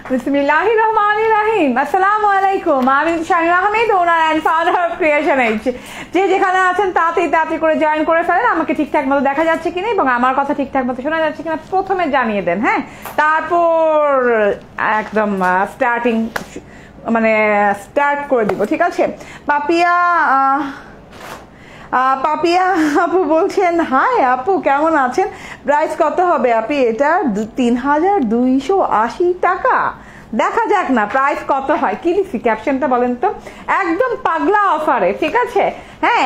বিসমিল্লাহিররহমানিররহিম। আসসালামু আলাইকুম। আমি Shareen Ahmed, owner and founder of creation H. যে যেখানে আছেন তাড়াতাড়ি করে জয়েন করে ফেলেন। আমাকে ঠিকঠাক মতো দেখা যাচ্ছে কিনা এবং আমার কথা ঠিকঠাক মতো শোনা যাচ্ছে কিনা প্রথমে জানিয়ে দেন, হ্যাঁ। তারপর একদম স্টার্ট করে দিব, ঠিক আছে। পাপিয়া আপু বলছেন, হাই আপু কেমন আছেন? প্রাইস কত হবে আপনি? এটা ৩,২৮০ টাকা। দেখা যাক না প্রাইস কত হয়। কি দিচ্ছি ক্যাপশনটা বলেন তো? একদম পাগলা অফারে, ঠিক আছে। হ্যাঁ,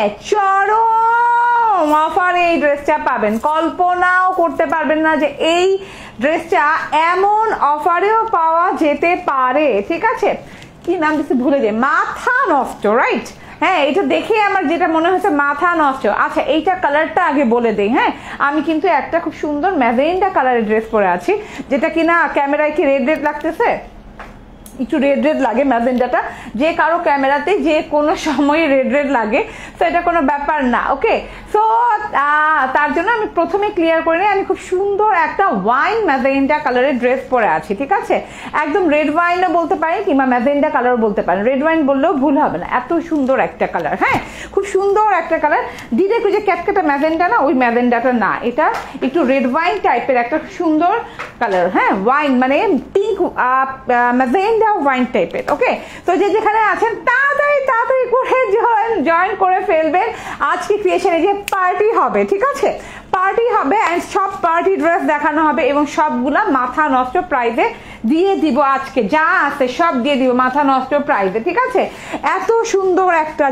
চরম অফারে এই ড্রেসটা পাবেন। কল্পনাও করতে পারবেন না যে এই ড্রেসটা এমন অফারেও পাওয়া যেতে পারে, ঠিক আছে। কি নাম দিচ্ছি ভুলে যাই, মাথা নষ্ট, রাইট? হ্যাঁ, এটা দেখে আমার যেটা মনে হচ্ছে মাথা নষ্ট। আচ্ছা, এইটা কালারটা আগে বলে দেই। হ্যাঁ, আমি কিন্তু একটা খুব সুন্দর ম্যাজেন্ডা কালারের ড্রেস পরে আছি, যেটা কিনা ক্যামেরায় কি রেড লাগতেছে? একটু রেড লাগে ম্যাজেন্ডাটা। যে কারো ক্যামেরাতে যে কোনো সময় রেড লাগে, তো এটা কোনো ব্যাপার না। ওকে, সো তার জন্য আমি প্রথমে ক্লিয়ার করে নিই, আমি খুব সুন্দর একটা ওয়াইন ম্যাজেন্ডা কালারের ড্রেস পরে আছি, ঠিক আছে। একদম রেড ওয়াইনও বলতে পারেন কিংবা ম্যাজেন্ডা কালারও বলতে পারেন। রেড ওয়াইন বললেও ভুল হবে না, এত সুন্দর একটা কালার। হ্যাঁ, খুব সুন্দর একটা কালার। ডিরেক্ট যে ক্যাটকাটা ম্যাজেন্ডা না, ওই ম্যাজেন্ডাটা না, এটা একটু রেড ওয়াইন টাইপের একটা সুন্দর কালার। হ্যাঁ, ওয়াইন মানে পিঙ্ক ম্যাজেন্ডা ওয়াইন টাইপের। ওকে, তো যে যেখানে আছেন তাড়াতাড়ি করে জয়েন করে ফেলবেন। আজকে ক্রিয়েশনে যে পার্টি হবে, ঠিক আছে, পার্টি হবে এন্ড সব পার্টি ড্রেস দেখানো হবে এবং সবগুলা মাথা নষ্ট প্রাইজে দিয়ে দিব। আজকে যা আছে সব দিয়ে দিব মাথা নষ্ট প্রাইজে, ঠিক আছে। এত সুন্দর একটা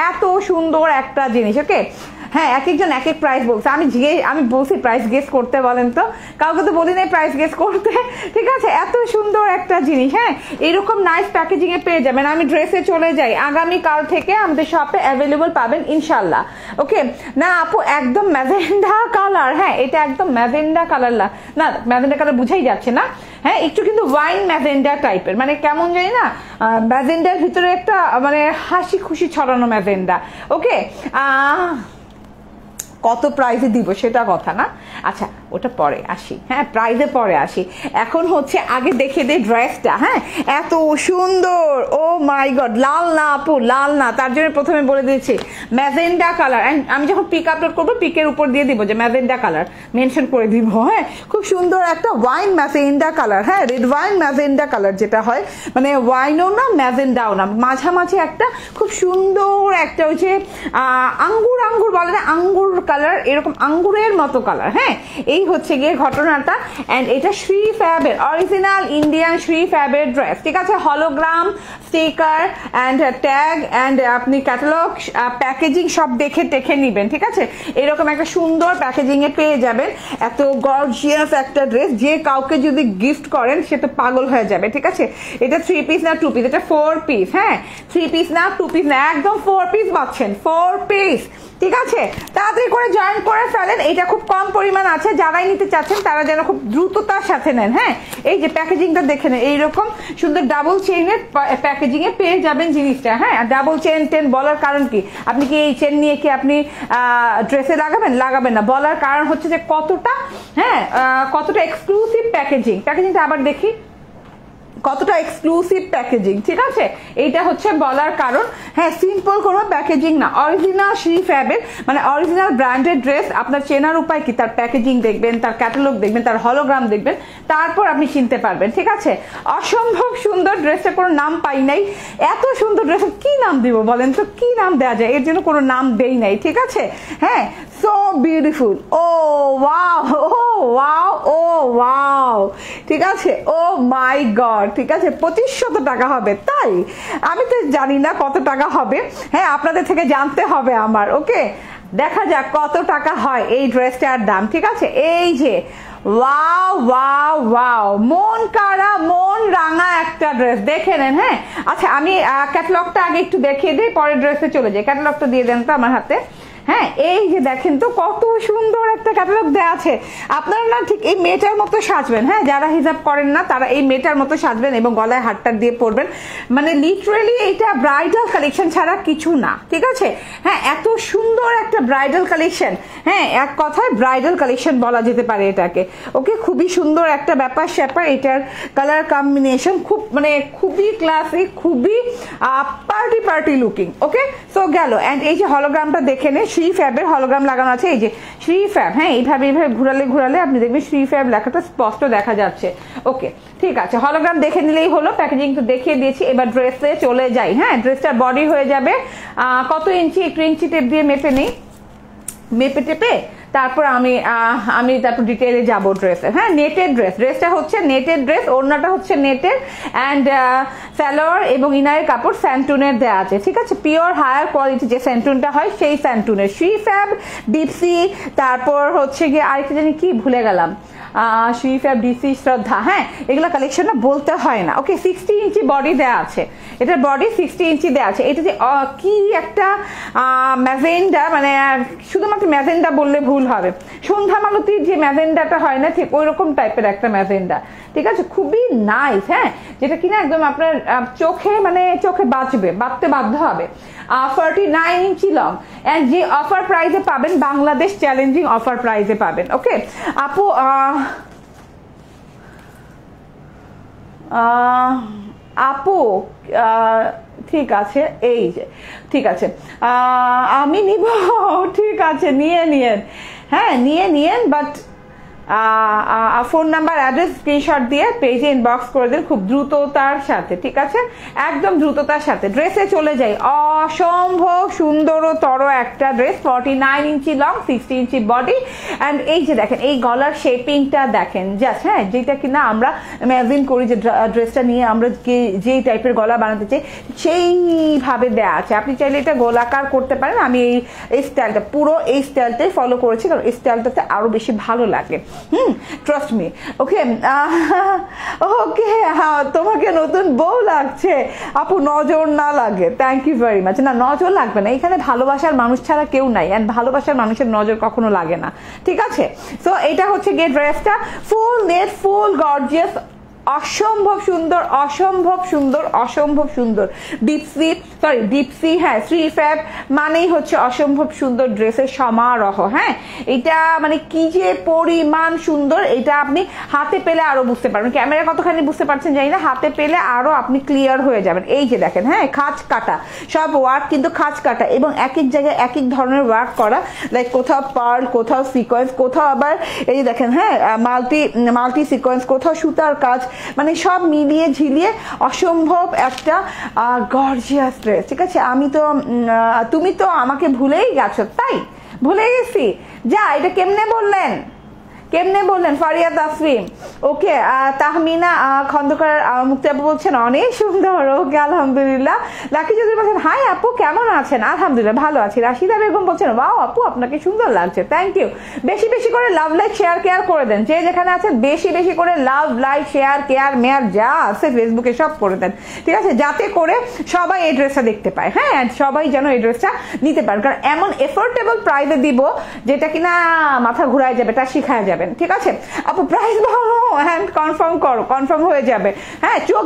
জিনিস। ওকে, হ্যাঁ, এক একজন এক এক প্রাইস বলছে। আমি বলছি প্রাইস গেস করতে, বলেন তো, কাউকে তো বলি নাই প্রাইস গেস করতে, ঠিক আছে। এত সুন্দর একটা জিনিস। হ্যাঁ, এরকম নাইস প্যাকেজিং এ পেয়ে যাবেন। আমি ড্রেসে চলে যাই, আগামীকাল থেকে আমাদের শপে অ্যাভেলেবল পাবেন ইনশাল্লাহ। ওকে, না আপু একদম ম্যাজেন্ডা কালার। হ্যাঁ, এটা একদম ম্যাজেন্ডা কালার না, ম্যাজেন্ডা কালার বুঝাই যাচ্ছে না। হ্যাঁ, একটু কিন্তু ওয়াইন ম্যাজেন্ডা টাইপের, মানে কেমন জানি না, ম্যাজেন্ডার ভিতরে একটা মানে হাসি খুশি ছড়ানো ম্যাজেন্ডা। ওকে, কত প্রাইজে দিব সেটা কথা না, আচ্ছা ওটা পরে আসি। হ্যাঁ, প্রাইজে পরে আসি। এখন হচ্ছে আগে দেখে দে ড্রেসটা। হ্যাঁ, এত সুন্দর, ও মাই গড। লাল না আপু, লাল না, তার জন্য প্রথমে বলে দিয়েছি ম্যাজেন্ডা কালার। অ্যান্ড আমি যখন পিক আপলোড করবো পিকের উপর দিয়ে দিব যে ম্যাজেন্ডা কালার মেনশন করে দিব। হ্যাঁ, খুব সুন্দর একটা ওয়াইন ম্যাজেন্ডা কালার। হ্যাঁ, রেড ওয়াইন ম্যাজেন্ডা কালার যেটা হয়, মানে ওয়াইনও না ম্যাজেন্ডাও না, মাঝামাঝি একটা খুব সুন্দর একটা ওই যে আঙ্গুর বলে না, আঙ্গুর কালার, এরকম আঙ্গুরের মতো কালার। হ্যাঁ, এই হচ্ছে গিয়ে ঘটনাটা। এন্ড এটা শ্রী ফ্যাবের অরিজিনাল ইন্ডিয়ান শ্রী ফ্যাবের ড্রেস, ঠিক আছে। Hologram, sticker and tag and আপনি ক্যাটালগ প্যাকেজিং সব দেখে নিবেন, ঠিক আছে। এরকম একটা সুন্দর প্যাকেজিং এ পেয়ে যাবেন। এত গর্জিয়াস একটা ড্রেস, যে কাউকে যদি গিফট করেন সে তো পাগল হয়ে যাবে, ঠিক আছে। এটা 3 পিস না 2 পিস, এটা 4 পিস। হ্যাঁ, 3 পিস না 2 পিস না, একদম 4 পিস পাচ্ছেন, 4 পিস, ঠিক আছে। তাড়াতাড়ি করে জয়েন করে ফেলেন। এটা খুব কম পরিমাণ আছে, যারাই নিতে চাচ্ছেন তারা যেন খুব দ্রুততার সাথে নেন। হ্যাঁ, এই যে প্যাকেজিংটা দেখে নেন, এইরকম সুন্দর ডাবল চেইনের প্যাকেজিং এ পেয়ে যাবেন জিনিসটা। হ্যাঁ, ডাবল চেন বলার কারণ কি, আপনি কি এই চেন নিয়ে কি আপনি ড্রেসে লাগাবেন না, বলার কারণ হচ্ছে যে কতটা, হ্যাঁ, কতটা এক্সক্লুসিভ প্যাকেজিংটা আবার দেখি কতটা এক্সক্লুসিভ প্যাকেজিং, ঠিক আছে। এইটা হচ্ছে বলার কারণ। হ্যাঁ, সিম্পল কোনো প্যাকেজিং না, অরিজিনাল শ্রী ফ্যাবের মানে অরিজিনাল ব্র্যান্ডেড ড্রেস। আপনার চেনার উপায় কি, তার প্যাকেজিং দেখবেন, তার ক্যাটালগ দেখবেন, তার হলোগ্রাম দেখবেন, তারপর আপনি চিনতে পারবেন, ঠিক আছে। অসম্ভব সুন্দর ড্রেসের কোনো নাম পাই নাই। এত সুন্দর ড্রেসের কি নাম দিব বলেন তো, কি নাম দেওয়া যায়? এর জন্য কোনো নাম দেই নাই, ঠিক আছে। হ্যাঁ, সো বিউটিফুল, ও ওয়াও, ঠিক আছে। ও মাই গড, ঠিক আছে। 2500 টাকা হবে, তাই আমি তো জানি না কত টাকা হবে। হ্যাঁ, আপনাদের থেকে জানতে হবে আমার। ওকে, দেখা যাক কত টাকা হয় এই ড্রেসটার দাম, ঠিক আছে। এই যে ওয়াও, মন কাড়া, মন রাঙা একটা ড্রেস, দেখে নেন। হ্যাঁ, আচ্ছা আমি ক্যাটালগটা আগে একটু দেখিয়ে দিই, পরে ড্রেসে চলে যাই। ক্যাটালগটা দিয়ে দেন তো আমার হাতে। হ্যাঁ এই যে দেখেন তো কত সুন্দর একটা ক্যাটালগ দেওয়া আছে। আপনারা না ঠিক এই মেয়েটার মতো সাজবেন, হ্যাঁ যারা হিজাব করেন না তারা এই মেয়েটার মতো সাজবেন এবং গলায় হারটা দিয়ে পরবেন। মানে লিটারেলি এটা ব্রাইডাল কালেকশন ছাড়া কিছু না, ঠিক আছে। হ্যাঁ এত সুন্দর একটা ব্রাইডাল কালেকশন, হ্যাঁ এক কথায় ব্রাইডাল কালেকশন বলা যেতে পারে এটাকে। ওকে খুবই সুন্দর একটা ব্যাপার স্যাপার, এটার কালার কম্বিনেশন খুব মানে খুবই ক্লাসিক, খুবই party party looking. Okay so গেল। অ্যান্ড এই যে হলোগ্রামটা দেখে নে, শ্রী ফ্যাবের হলোগ্রাম লাগানো আছে, এই যে শ্রী ফ্যাব। হ্যাঁ এইভাবে ঘুরালে ঘুরালে আপনি দেখবেন শ্রী ফ্যাব লেখাটা স্পষ্ট দেখা যাচ্ছে। ওকে ঠিক আছে, হলোগ্রাম দেখে নিলেই হলো, প্যাকেজিং তো দেখিয়ে দিয়েছি। এবার ড্রেসে চলে যাই। হ্যাঁ ড্রেসটার বডি হয়ে যাবে কত ইঞ্চি, একটু ইঞ্চি টেপ দিয়ে মেপে নিই, মেপে টেপে তারপর আমি তারপর ডিটেইলে যাব ড্রেসের। হ্যাঁ নেটেড ড্রেস, ড্রেসটা হচ্ছে নেটেড ড্রেস, ওড়নাটা হচ্ছে নেটেড অ্যান্ড সালোয়ার এবং ইনারের কাপড় স্যান্টুনের দেওয়া আছে, ঠিক আছে। পিওর হায়ার কোয়ালিটি যে স্যান্টুনটা হয় সেই স্যান্টুনের, শ্রী ফ্যাব, ডিপসি, তারপর হচ্ছে গিয়ে আরেকটা জানি কি ভুলে গেলাম, শ্রী ফ্যাব, ডিসি, শ্রদ্ধা। হ্যাঁ এগুলো কালেকশনটা বলতে হয় না। ওকে 60 ইঞ্চি বডি দেওয়া আছে, এটার বডি 60 ইঞ্চি দেওয়া আছে। এটা যে কি একটা ম্যাজেন্ডা, মানে শুধুমাত্র ম্যাজেন্ডা বললে ভুল হবে, সন্ধ্যা মালতির যে ম্যাজেন্ডাটা হয় না ঠিক ওই রকম টাইপের একটা ম্যাজেন্ডা, ঠিক আছে। খুবই নাইস, হ্যাঁ যেটা কিনা একদম আপনার চোখে মানে চোখে বাঁচতে বাধ্য হবে। 49 ইঞ্চি লং অ্যান্ড যে অফার প্রাইসে পাবেন, বাংলাদেশ চ্যালেঞ্জিং অফার প্রাইসে পাবেন। ওকে আপু আপু ঠিক আছে, এই যে ঠিক আছে আমি নিব, ঠিক আছে নিয়ে নিয়েন, হ্যাঁ নিয়ে নিয়েন, but phone number address screenshot দিয়ে পেজে ইনবক্স করে দেন খুব দ্রুততার সাথে, ঠিক আছে একদম দ্রুততার সাথে। ড্রেসে চলে যাই, অসম্ভব সুন্দরতর একটা dress, 49 inch long, 60 inch body and এই যে দেখেন এই গলার শেপিংটা দেখেন জাস্ট, হ্যাঁ যেটা কিনা আমরা ইমাজিন করি যে ড্রেসটা নিয়ে আমরা যেই টাইপের গলা বানাতে চাই সেইভাবে দেওয়া আছে। আপনি চাইলে এটা গোলাকার করতে পারেন, আমি এই স্টাইলটা পুরো এই স্টাইলটাই ফলো করেছি কারণ এই স্টাইলটাতে আরো বেশি ভালো লাগে। Trust me. ওকে ওকে হ্যাঁ তোমাকে নতুন বউ লাগছে আপু, নজর না লাগে, থ্যাংক ইউ ভেরি মাচ। না নজর লাগবে না, এখানে ভালোবাসার মানুষ ছাড়া কেউ নাই, অ্যান্ড ভালোবাসার মানুষের নজর কখনো লাগে না, ঠিক আছে। সো এটা হচ্ছে গিয়ে ড্রেসটা ফুল নেট, ফুল গর্জিয়াস, অসম্ভব সুন্দর, অসম্ভব সুন্দর, অসম্ভব সুন্দর। ডিপসি হ্যাঁ শ্রী ফ্যাব মানেই হচ্ছে অসম্ভব সুন্দর ড্রেসের সমারোহ। হ্যাঁ এটা মানে কি যে পরিমাণ সুন্দর, এটা আপনি হাতে পেলে আরো বুঝতে পারবেন, ক্যামেরা কতখানি বুঝতে পারছেন জানি না, হাতে পেলে আরো আপনি ক্লিয়ার হয়ে যাবেন। এই যে দেখেন হ্যাঁ খাঁজ কাটা, সব ওয়ার্ক কিন্তু খাঁজ কাটা এবং এক এক জায়গায় এক এক ধরনের ওয়ার্ক করা, লাইক কোথাও পার্ল, কোথাও সিকোয়েন্স, কোথাও আবার এই যে দেখেন হ্যাঁ মাল্টি সিকোয়েন্স, কোথাও সুতার কাজ, মানে সব মিলিয়ে ঝিলিয়ে অসম্ভব একটা গর্জিয়াস ড্রেস, ঠিক আছে। তুমি তো আমাকে ভুলেই গেছো, তাই ভুলে গেছি যা, এটা কেমনে বললেন ফারিয়া তাসরিম। ওকে তাহমিনা খন্দকার মুক্তি আপু বলছেন অনেক সুন্দর, ওকে আলহামদুলিল্লাহ। লাকি যদি বলছেন হাই আপু কেমন আছেন, আলহামদুলিল্লাহ ভালো আছি। রাশিদা বেগম বলছেন ওয়াও আপু আপনাকে সুন্দর লাগছে, থ্যাংক ইউ। বেশি বেশি করে লাভ লাইক শেয়ার কেয়ার করে দেন, যে যেখানে আছেন বেশি বেশি করে লাভ লাইক শেয়ার কেয়ার মেয়ার যা আছে ফেসবুকে সব করে দেন, ঠিক আছে, যাতে করে সবাই এই ড্রেসটা দেখতে পায়, হ্যাঁ সবাই যেন এই ড্রেসটা নিতে পারেন, কারণ এমন এফোর্ডেবল প্রাইসে দিব যেটা কিনা মাথা ঘুরায় যাবে, তা শিখায় যাবে, ঠিক আছে। আপু প্রাইস বলো, হ্যাঁ কনফার্ম করো, কনফার্ম হয়ে যাবে। হ্যাঁ চোখ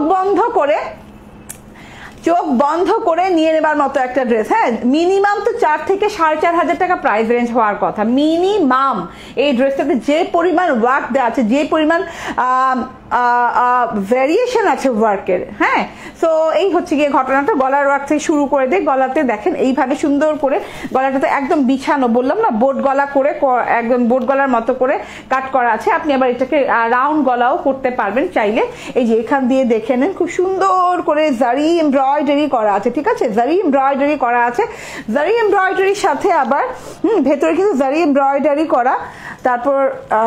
বন্ধ করে নিয়ে নেবার মতো একটা ড্রেস। হ্যাঁ মিনিমাম তো 4 থেকে 4,500 টাকা প্রাইস রেঞ্জ হওয়ার কথা মিনিমাম। এই ড্রেসটাতে যে পরিমাণ ওয়ার্ক দেওয়া আছে, যে পরিমাণ ভ্যারিয়েশন আছে ওয়ার্কের, হ্যাঁ সো এই হচ্ছে গিয়ে ঘটনাটা। গলার ওয়ার্ক থেকে শুরু করে দেয়, গলাতে দেখেন এইভাবে সুন্দর করে গলাটাতে একদম বিছানো, বললাম না বোট গলা করে, একদম বোট গলার মতো করে কাট করা আছে। আপনি আবার এটাকে রাউন্ড গলাও করতে পারবেন চাইলে। এই যে এখান দিয়ে দেখে নেন খুব সুন্দর করে জারি এমব্রয়ডারি করা আছে, ঠিক আছে, জারি এমব্রয়ডারি করা আছে। জারি এমব্রয়ডারির সাথে আবার ভেতরে কিন্তু জারি এমব্রয়ডারি করা, তারপর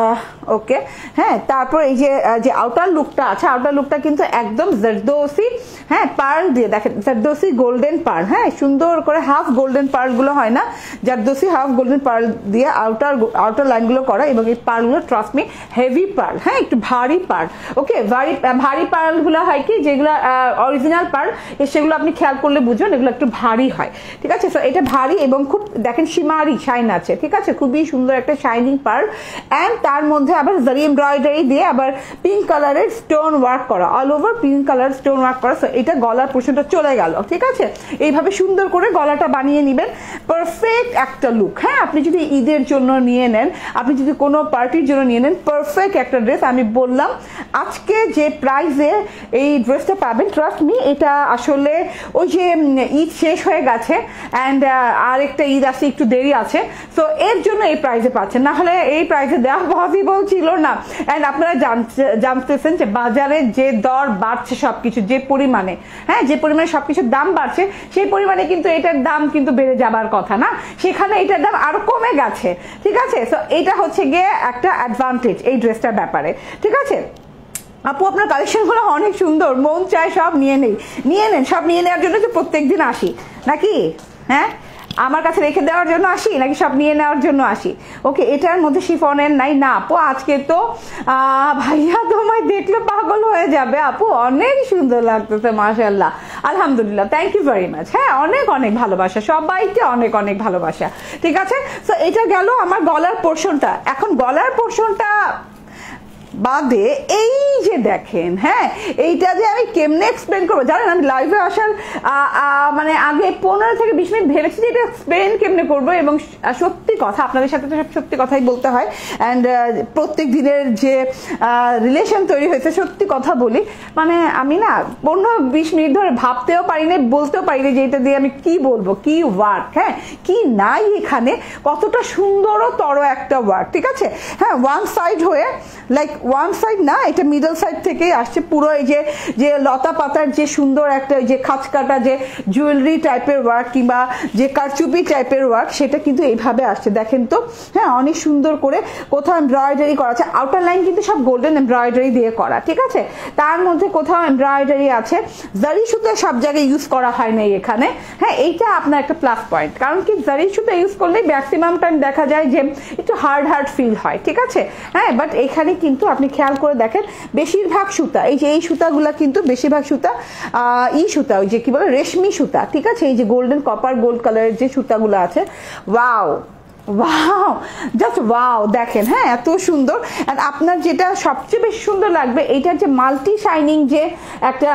ওকে হ্যাঁ, তারপর এই যে আউটার লুকটা আছে, আউটার লুকটা কিন্তু একদম জারদোসি হ্যাঁ পার্ল দিয়ে, দেখেন জারদোসি গোল্ডেন পার্ল, হ্যাঁ সুন্দর করে হাফ গোল্ডেন পার্ল গুলো হয় না, জারদোসি হাফ গোল্ডেন পার্ল দিয়ে আউটার লাইনগুলো করা, এবং এই পার্লগুলো ট্রাস্ট মি হেভি পার্ল, হ্যাঁ একটু ভারী পার্ল। ওকে ভারী পার্লগুলো হয় কি, যেগুলো অরিজিনাল পার্ল সেগুলো আপনি খেয়াল করলে বুঝবেন এগুলো একটু ভারী হয়, ঠিক আছে। সো এটা ভারী এবং খুব দেখেন শিমারি শাইন আছে, ঠিক আছে, খুবই সুন্দর একটা শাইনিং পার্ল। অ্যান্ড তার মধ্যে আবার জারি এমব্রয়ডারি দিয়ে আবার পিঙ্ক কালারের স্টোন ওয়ার্ক করা, all over pink colour stone work করা। সো এটা গলার পোর্শনটা চলে গেল, ঠিক আছে। এইভাবে সুন্দর করে গলাটা বানিয়ে নেবেন, পারফেক্ট একটা লুক। হ্যাঁ আপনি যদি ঈদের জন্য নিয়ে নেন, আপনি যদি কোনো পার্টির জন্য নিয়ে নেন, পারফেক্ট একটা ড্রেস। আমি বললাম আজকে যে প্রাইসে এই ড্রেসটা পাবেন, ট্রাস্ট মি এটা আসলে ওই যে ঈদ শেষ হয়ে গেছে অ্যান্ড আরেকটা ঈদ আসছে, একটু দেরি আছে, সো এর জন্য এই প্রাইসে পাচ্ছেন, না হলে এই প্রাইসে দেওয়া পসিবল ছিল না। অ্যান্ড আপনারা জানতেছেন যে বাজারে যে দর বাড়ছে সবকিছু, যে পরিমাণে হ্যাঁ যে পরিমাণে সবকিছুর দাম বাড়ছে, সেই পরিমাণে কিন্তু এটার দাম কিন্তু বেড়ে যাবার কথা না, সেখানে এটার দাম আরো কমে গেছে, ঠিক আছে। সো এটা হচ্ছে গিয়ে একটা অ্যাডভান্টেজ এই ড্রেসটার ব্যাপারে, ঠিক আছে। আপু আপনার কালেকশনগুলো অনেক সুন্দর, মন চায় সব নিয়ে নেন, সব নিয়ে নেওয়ার জন্য যে প্রত্যেকদিন আসি নাকি, হ্যাঁ আমার কাছে রেখে দেওয়ার জন্য আসি নাকি সব নিয়ে নেওয়ার জন্য আসি। ওকে এটার মধ্যে শিফনের নাই না আপু, আজকে তো ভাইয়া তোমায় দেখলে পাগল হয়ে যাবে আপু, অনেক সুন্দর লাগতেছে মাশাআল্লাহ, আলহামদুলিল্লাহ, থ্যাংক ইউ ভেরি মাচ। হ্যাঁ অনেক অনেক ভালোবাসা, সবাইকে অনেক অনেক ভালোবাসা, ঠিক আছে। তো এটা গেল আমার গলার পোর্শনটা। এখন গলার পোর্শনটা বাদে এই যে দেখেন, হ্যাঁ এইটা যে আমি কেমনে এক্সপ্লেন করবো জানেন, আমি লাইভে আসার মানে আগে 15 থেকে 20 মিনিট ভেবেছি যে এটা এক্সপ্লেন কেমনে করবো, এবং সত্যি কথা আপনাদের সাথে তো সব সত্যি কথাই বলতে হয়। অ্যান্ড প্রত্যেক দিনের যে রিলেশন তৈরি হয়েছে, সত্যি কথা বলি, মানে আমি না 15-20 মিনিট ধরে ভাবতেও পারি না, বলতেও পারি না যে এটা দিয়ে আমি কি বলবো, কি ওয়ার্ক, হ্যাঁ কি নাই এখানে, কতটা সুন্দরতর একটা ওয়ার্ক, ঠিক আছে। হ্যাঁ ওয়ান সাইড হয়ে লাইক ওয়ান সাইড না, এটা মিডল সাইড থেকেই আসছে পুরো, এই যে লতা পাতার যে সুন্দর একটা যে খাঁচকাটা যে জুয়েলারি টাইপের ওয়ার্ক কিংবা যে কারচুপি টাইপের ওয়ার্ক, সেটা কিন্তু এইভাবে আসছে দেখেন তো। হ্যাঁ অনেক সুন্দর করে কোথাও এমব্রয়ডারি করা আছে, আউটার লাইন কিন্তু সব গোল্ডেন এমব্রয়ডারি দিয়ে করা, ঠিক আছে। তার মধ্যে কোথাও এমব্রয়ডারি আছে, জারি সুতো সব জায়গায় ইউজ করা হয় না এখানে। হ্যাঁ এইটা আপনার একটা প্লাস পয়েন্ট, কারণ কি জারি সুতো ইউজ করলে ম্যাক্সিমাম টাইম দেখা যায় যে একটু হার্ড ফিল হয়, ঠিক আছে। হ্যাঁ বাট এখানে কিন্তু আপনি খেয়াল করে দেখেন বেশিরভাগ সুতা, এই যে এই সুতাগুলা কিন্তু বেশিরভাগ সুতা সুতা ওই যে কি বলে রেশমি সুতা, ঠিক আছে। এই যে গোল্ডেন কপার গোল্ড কালারের যে সুতাগুলো আছে, ওয়াও ওয়াও জাস্ট ওয়াও দেখেন, হ্যাঁ এত সুন্দর। আর আপনার যেটা সবচেয়ে বেশি সুন্দর লাগবে, এইটার যে মাল্টি শাইনিং যে একটা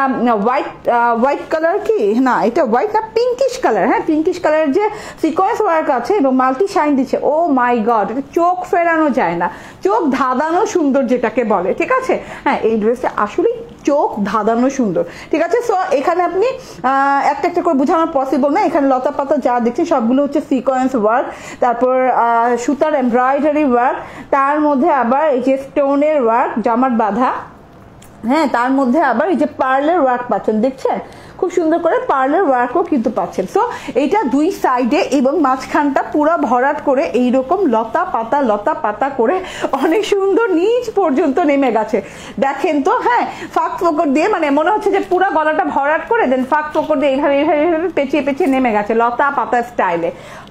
হোয়াইট কালার, কি না এটা হোয়াইট না পিঙ্কিশ কালার, হ্যাঁ পিঙ্কিশ কালারের যে সিকোয়েন্স ওয়ার্ক আছে এবং মাল্টি শাইন দিচ্ছে, ও মাই গড, এটা চোখ ফেরানো যায় না, চোখ ধাঁধানো সুন্দর যেটাকে বলে, ঠিক আছে। হ্যাঁ এই ড্রেসটা আসলেই চোখ ধাঁধানো সুন্দর, ঠিক আছে। সো এখানে আপনি একটা একটা করে বোঝানো পসিবল না, এখানে লতা পাতা যা দেখছেন সবগুলো হচ্ছে সিকোয়েন্স ওয়ার্ক, তারপর সুতার এমব্রয়ডারি ওয়ার্ক, তার মধ্যে আবার এই যে স্টোনের ওয়ার্ক জামার বাঁধা, হ্যাঁ তার মধ্যে আবার এই যে পার্লের ওয়ার্ক পাচ্ছেন, দেখছেন খুব সুন্দর করে পার্লের ওয়ার্কও কিন্তু পাচ্ছেন। সো এইটা দুই সাইডে এবং মাঝখানটা পুরো ভরাট করে এইরকম লতা পাতা করে অনেক সুন্দর নিচ পর্যন্ত নেমে গেছে দেখেন তো। হ্যাঁ ফাঁক ফোকর দিয়ে মানে মনে হচ্ছে যে পুরো গলাটা ভরাট করে দেন ফাঁক ফোকর দিয়ে এইভাবে পেঁচিয়ে নেমে গেছে লতা পাতা স্টাইলে,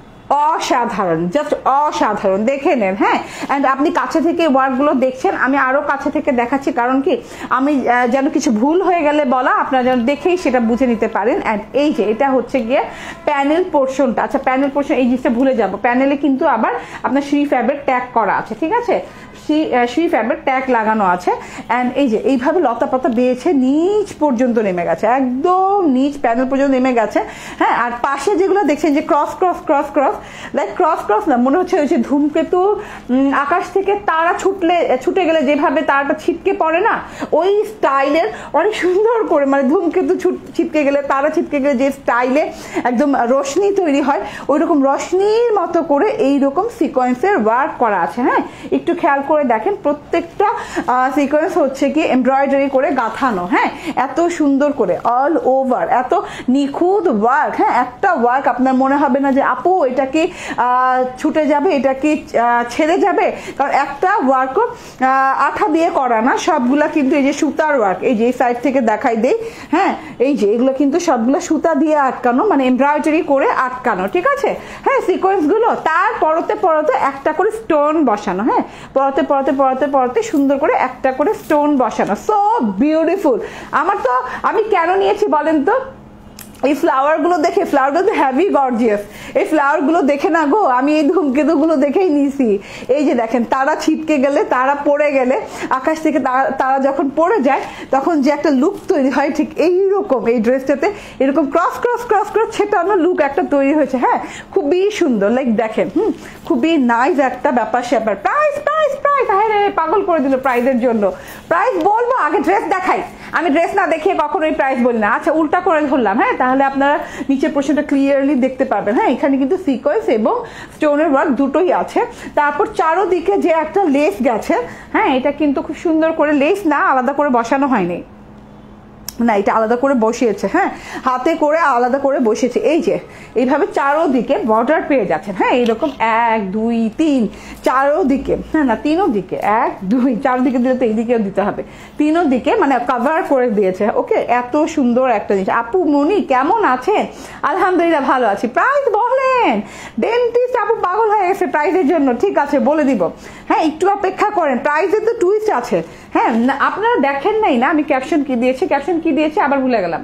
অসাধারণ, জাস্ট অসাধারণ, দেখে নেন। হ্যাঁ অ্যান্ড আপনি কাছে থেকে ওয়ার্কগুলো দেখছেন, আমি আরো কাছে থেকে দেখাচ্ছি, কারণ কি আমি যেন কিছু ভুল হয়ে গেলে বলা আপনারা যেন দেখেই সেটা বুঝে নিতে পারেন। অ্যান্ড এই যে এটা হচ্ছে গিয়ে প্যানেল পোর্শনটা, আচ্ছা প্যানেল পোর্শন এই জিনিসটা ভুলে যাবো, প্যানেলে কিন্তু আবার আপনার শ্রী ফ্যাবের ট্যাগ করা আছে, ঠিক আছে, শ্রী ফ্যাবের ট্যাগ লাগানো আছে। অ্যান্ড এই যে এইভাবে লতা পাতা বেয়েছে নিচ পর্যন্ত নেমে গেছে, একদম নিচ প্যানেল পর্যন্ত নেমে গেছে। হ্যাঁ আর পাশে যেগুলো দেখছেন যে ক্রস লাইক ক্রস না, মনে হচ্ছে ওই যে ধূমকেতু আকাশ থেকে তারা ছুটে গেলে যেভাবে তারাটা ছিটকে পড়ে না, ওই স্টাইলের অনেক সুন্দর করে, মানে ধূমকেতু ছিটকে গেলে তারা ছিটকে গেলে যে স্টাইলে একদম রশ্মি তৈরি হয়, ওই রকম রশ্মির মতো করে এইরকম সিকোয়েন্সের ওয়ার্ক করা আছে। হ্যাঁ একটু খেয়াল করে দেখেন প্রত্যেকটা সিকোয়েন্স হচ্ছে কি এমব্রয়ডারি করে গাঁথানো, হ্যাঁ এত সুন্দর করে অল ওভার, এত নিখুঁত ওয়ার্ক। হ্যাঁ একটা ওয়ার্ক আপনার মনে হবে না যে আপু এটা কি ছুটে যাবে, এটা কি ছেড়ে যাবে? কারণ একটা ওয়ার্কও আঠা দিয়ে করা না, সবগুলা কিন্তু এই যে সুতার ওয়ার্ক, এই যে এই সাইড থেকে দেখাই দেই, হ্যাঁ এই যে এগুলো কিন্তু সবগুলো সুতা দিয়ে আটকানো, মানে এমব্রয়ডারি করে আটকানো, ঠিক আছে? হ্যাঁ সিকোয়েন্স গুলো তার পরতে পরতে একটা করে স্টোন বসানো, হ্যাঁ পরতে পরতে পরতে পরতে সুন্দর করে একটা করে স্টোন বসানো, সো বিউটিফুল। আমার তো, আমি কেন নিয়েছি বলেন তো, এই ফ্লাওয়ার গুলো দেখে, ফ্লাওয়ার গুলো হেভি গর্জিয়াস, এই ফ্লাওয়ার গুলো দেখে না গো আমি এই ধূমকেতু গুলো দেখেই নিয়েছি। এই যে দেখেন তারা ছিটকে গেলে, তারা পড়ে গেলে, আকাশ থেকে তারা যখন পড়ে যায় তখন যে একটা লুক তৈরি হয়, ঠিক এইরকম এই ড্রেসটাতে এরকম ক্রস ক্রস ক্রস ক্রস ছেটানো লুক একটা তৈরি হয়েছে। হ্যাঁ খুবই সুন্দর, লাইক দেখেন খুবই নাইস একটা ব্যাপার স্যাপার। প্রাইস প্রাইস প্রাইস, হ্যাঁ রে পাগল করে দিল প্রাইসের জন্য। প্রাইস বলবো, আগে ড্রেস দেখাই, আমি ড্রেস না দেখিয়ে কখনোই প্রাইস বলি না। আচ্ছা উল্টা করে ধরলাম, হ্যাঁ তাহলে আপনারা নিচের পোর্শনটা ক্লিয়ারলি দেখতে পাবেন। হ্যাঁ এখানে কিন্তু সিকোয়েন্স এবং স্টোনের ওয়ার্ক দুটোই আছে। তারপর চারোদিকে যে একটা লেস গেছে, হ্যাঁ এটা কিন্তু খুব সুন্দর করে, লেস না আলাদা করে বসানো হয়নি, না এটা আলাদা করে বসিয়েছে, হ্যাঁ হাতে করে আলাদা করে বসিয়েছে। এই যে এইভাবে চারোদিকে বর্ডার পেয়ে যাচ্ছেন, হ্যাঁ এইরকম 1 2 3 চারোদিকে, হ্যাঁ না তিনও দিকে, 1 2 চারদিকে দিলে তো এইদিকেও দিতে হবে, তিনও দিকে মানে কভার করে দিয়েছে। ওকে এত সুন্দর একটা জিনিস। আপু মনি কেমন আছেন? আলহামদুলিল্লাহ ভালো আছি। প্রাইস বলেন, ডেন্টিস্ট আপু পাগল হয়ে গেছে প্রাইসের জন্য। ঠিক আছে বলে দিব, হ্যাঁ একটু অপেক্ষা করেন, প্রাইসে তো টুইস্ট আছে। হ্যাঁ আপনারা দেখেন নাই না আমি ক্যাপশন কি দিয়েছি, ক্যাপশন কি দিয়েছি আবার ভুলে গেলাম,